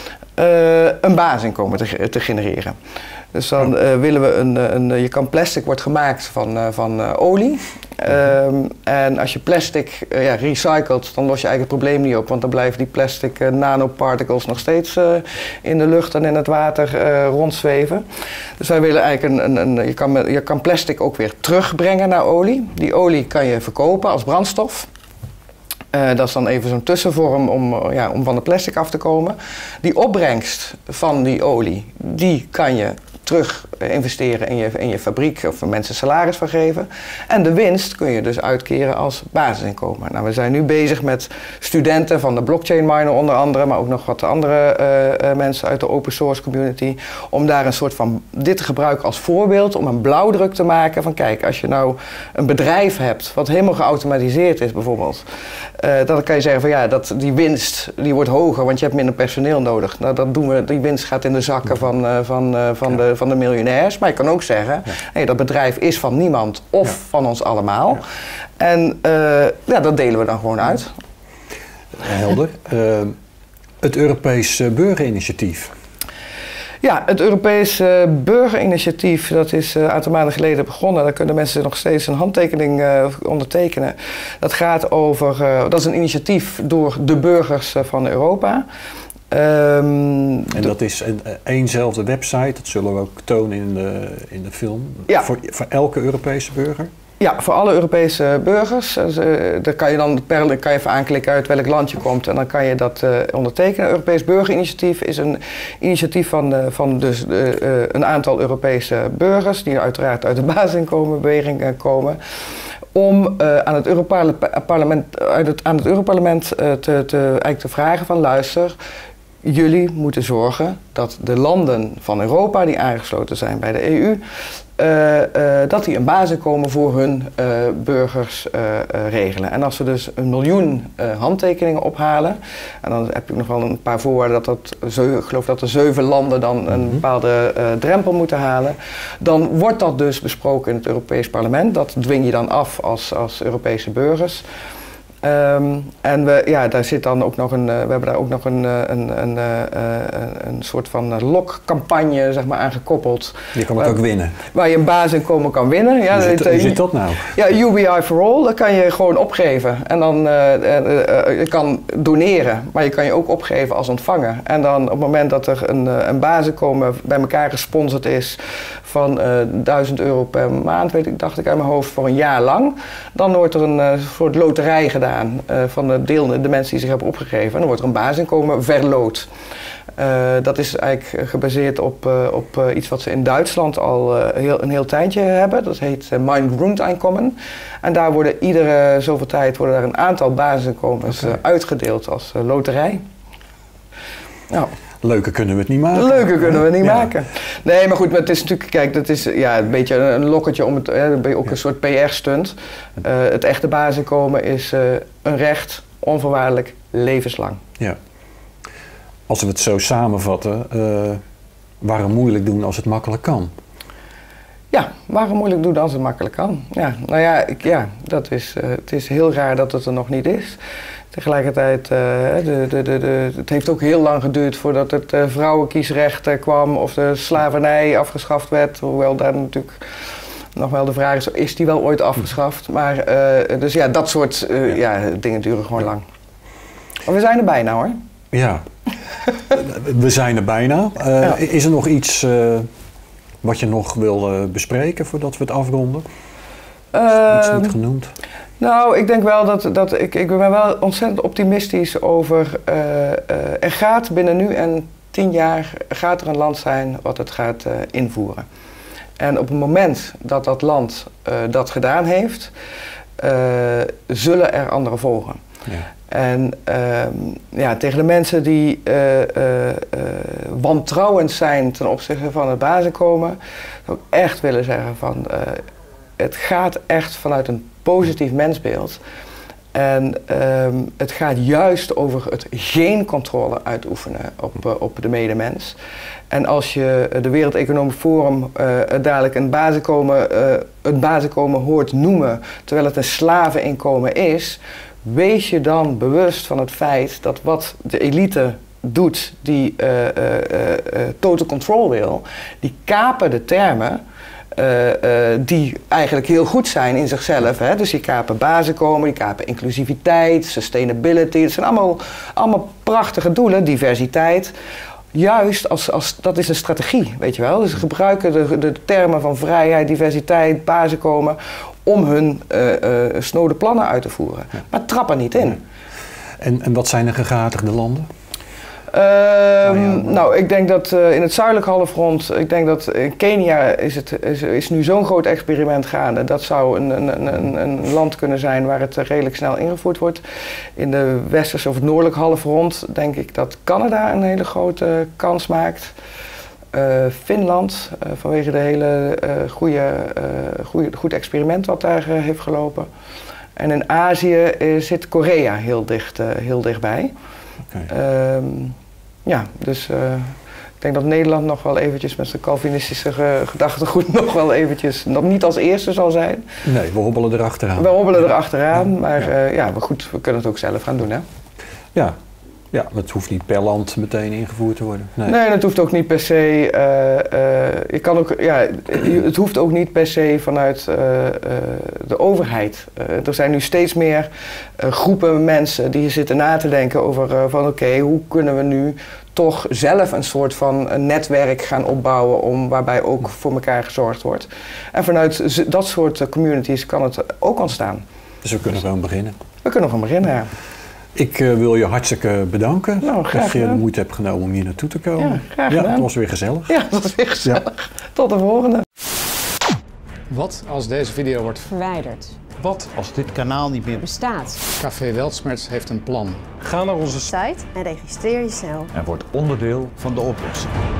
uh, een basisinkomen te, te genereren. Dus dan uh, willen we een, een, je kan plastic wordt gemaakt van, uh, van uh, olie. Um, en als je plastic uh, ja, recycelt, dan los je eigenlijk het probleem niet op. Want dan blijven die plastic uh, nanoparticles nog steeds uh, in de lucht en in het water uh, rondzweven. Dus wij willen eigenlijk een, een, een je, kan, je kan plastic ook weer terugbrengen naar olie. Die olie kan je verkopen als brandstof. Uh, dat is dan even zo'n tussenvorm om, uh, ja, om van de plastic af te komen. Die opbrengst van die olie, die kan je terug investeren in je, in je fabriek of er mensen salaris van geven. En de winst kun je dus uitkeren als basisinkomen. Nou, we zijn nu bezig met studenten van de blockchain miner onder andere, maar ook nog wat andere uh, uh, mensen uit de open source community, om daar een soort van dit te gebruiken als voorbeeld, om een blauwdruk te maken van kijk, als je nou een bedrijf hebt wat helemaal geautomatiseerd is bijvoorbeeld, uh, dan kan je zeggen van ja, dat die winst die wordt hoger, want je hebt minder personeel nodig. Nou, dat doen we, die winst gaat in de zakken van, uh, van, uh, van, ja. de, van de miljonairs. Maar je kan ook zeggen, ja. hey, dat bedrijf is van niemand of ja. van ons allemaal. Ja. En uh, ja, dat delen we dan gewoon uit. Helder. Uh, het Europees Burgerinitiatief. Ja, het Europees uh, Burgerinitiatief, dat is uh, een aantal maanden geleden begonnen. Daar kunnen mensen nog steeds een handtekening uh, ondertekenen. Dat gaat over, uh, dat is een initiatief door de burgers uh, van Europa. Um, en dat is een, eenzelfde website, dat zullen we ook tonen in de, in de film, ja. voor, voor elke Europese burger? Ja, voor alle Europese burgers. Dus, uh, daar kan je dan per kan je even aanklikken uit welk land je komt en dan kan je dat uh, ondertekenen. Het Europees Burgerinitiatief is een initiatief van, uh, van dus, uh, uh, een aantal Europese burgers, die uiteraard uit de basisinkomenbeweging uh, komen, om uh, aan het Europarlement, uit het, aan het Europarlement uh, te, te, eigenlijk te vragen van luister, jullie moeten zorgen dat de landen van Europa die aangesloten zijn bij de E U, uh, uh, dat die een basisinkomen voor hun uh, burgers uh, uh, regelen. En als we dus een miljoen uh, handtekeningen ophalen, en dan heb ik nog wel een paar voorwaarden, dat dat, ik geloof dat er zeven landen dan een bepaalde uh, drempel moeten halen, dan wordt dat dus besproken in het Europees Parlement. Dat dwing je dan af als, als Europese burgers. Um, en we, ja, daar zit dan ook nog een, uh, we hebben daar ook nog een, uh, een, een, uh, een soort van uh, lokcampagne zeg maar, aan gekoppeld. Je kan het waar, ook winnen. Waar je een basisinkomen kan winnen. Ja, hoe zit, dat, hoe zit dat nou? Ja, U B I for All, dat kan je gewoon opgeven. En dan, uh, uh, uh, je kan doneren, maar je kan je ook opgeven als ontvanger. En dan op het moment dat er een, uh, een basisinkomen bij elkaar gesponsord is van uh, duizend euro per maand, weet ik, dacht ik uit mijn hoofd, voor een jaar lang, dan wordt er een uh, soort loterij gedaan. Uh, van de, deel, de mensen die zich hebben opgegeven. En dan wordt er een basisinkomen verloot. Uh, dat is eigenlijk gebaseerd op, uh, op uh, iets wat ze in Duitsland al uh, heel, een heel tijdje hebben. Dat heet uh, Mein Grundeinkommen. En daar worden iedere zoveel tijd worden daar een aantal basisinkomens okay. uh, uitgedeeld als uh, loterij. Nou. Leuker kunnen we het niet maken. Leuker kunnen we het niet ja. maken. Nee, maar goed, maar het is natuurlijk, kijk, dat is ja, een beetje een lokketje om het, hè, ook ja. een soort P R-stunt. Uh, het echte basisinkomen is uh, een recht, onvoorwaardelijk, levenslang. Ja. Als we het zo samenvatten, uh, waarom moeilijk doen als het makkelijk kan? Ja, waarom moeilijk doen als het makkelijk kan? Ja, nou ja, ik, ja dat is, uh, het is heel raar dat het er nog niet is. Tegelijkertijd, uh, de, de, de, de, het heeft ook heel lang geduurd voordat het uh, vrouwenkiesrecht uh, kwam of de slavernij afgeschaft werd. Hoewel daar natuurlijk nog wel de vraag is, is die wel ooit afgeschaft? Maar uh, dus ja, dat soort uh, ja, dingen duren gewoon lang. Maar we zijn er bijna hoor. Ja, we zijn er bijna. Uh, ja. Is er nog iets uh, wat je nog wil uh, bespreken voordat we het afronden? Uh, iets niet genoemd? Nou, ik denk wel dat, dat ik, ik ben wel ontzettend optimistisch over, uh, uh, er gaat binnen nu en tien jaar, gaat er een land zijn wat het gaat uh, invoeren. En op het moment dat dat land uh, dat gedaan heeft, uh, zullen er anderen volgen. Ja. En uh, ja, tegen de mensen die uh, uh, uh, wantrouwend zijn ten opzichte van het basisinkomen, zou ik echt willen zeggen van, uh, het gaat echt vanuit een positief mensbeeld. En um, het gaat juist over het geen controle uitoefenen op, uh, op de medemens. En als je uh, de Wereld Economisch Forum uh, dadelijk een basisinkomen, uh, het basisinkomen hoort noemen, terwijl het een slaveninkomen is, wees je dan bewust van het feit dat wat de elite doet, die uh, uh, uh, uh, total control wil, die kapen de termen Uh, uh, die eigenlijk heel goed zijn in zichzelf. Hè? Dus die kapen basisinkomen, die kapen inclusiviteit, sustainability. Dat zijn allemaal, allemaal prachtige doelen, diversiteit. Juist als, als, dat is een strategie, weet je wel. Dus ze gebruiken de, de termen van vrijheid, diversiteit, basisinkomen om hun uh, uh, snode plannen uit te voeren. Maar trap er niet in. En, en wat zijn de gegatigde landen? Ehm, ja, maar- nou, ik denk dat uh, in het zuidelijk halfrond, ik denk dat in Kenia is, het, is, is nu zo'n groot experiment gaande. Dat zou een, een, een, een land kunnen zijn waar het redelijk snel ingevoerd wordt. In de westerse of het noordelijk halfrond denk ik dat Canada een hele grote kans maakt. Uh, Finland, uh, vanwege de hele uh, goede, uh, goede, goed experiment wat daar uh, heeft gelopen. En in Azië uh, zit Korea heel, dicht, uh, heel dichtbij. Okay. Um, ja, dus uh, ik denk dat Nederland nog wel eventjes met zijn Calvinistische ge gedachtegoed nog wel eventjes, nog niet als eerste zal zijn. Nee, we hobbelen erachteraan. We hobbelen erachteraan, ja. maar ja. Uh, ja, maar goed, we kunnen het ook zelf gaan doen, hè? Ja. Ja, maar het hoeft niet per land meteen ingevoerd te worden. Nee, nee dat hoeft ook niet per se. Uh, uh, je kan ook, ja, het hoeft ook niet per se vanuit uh, uh, de overheid. Uh, er zijn nu steeds meer uh, groepen mensen die zitten na te denken over uh, van oké, okay, hoe kunnen we nu toch zelf een soort van een netwerk gaan opbouwen om, waarbij ook voor elkaar gezorgd wordt. En vanuit dat soort communities kan het ook ontstaan. Dus we kunnen gewoon beginnen. We kunnen gewoon beginnen, ja. Ik uh, wil je hartstikke bedanken nou, dat je de moeite hebt genomen om hier naartoe te komen. Ja, graag ja, gedaan. het was weer gezellig. Ja, het was weer gezellig. Ja. Tot de volgende. Wat als deze video wordt verwijderd? Wat als dit kanaal niet meer Bestaat. Café Weltsmerts heeft een plan. Ga naar onze Site en registreer jezelf. en word onderdeel van de oplossing.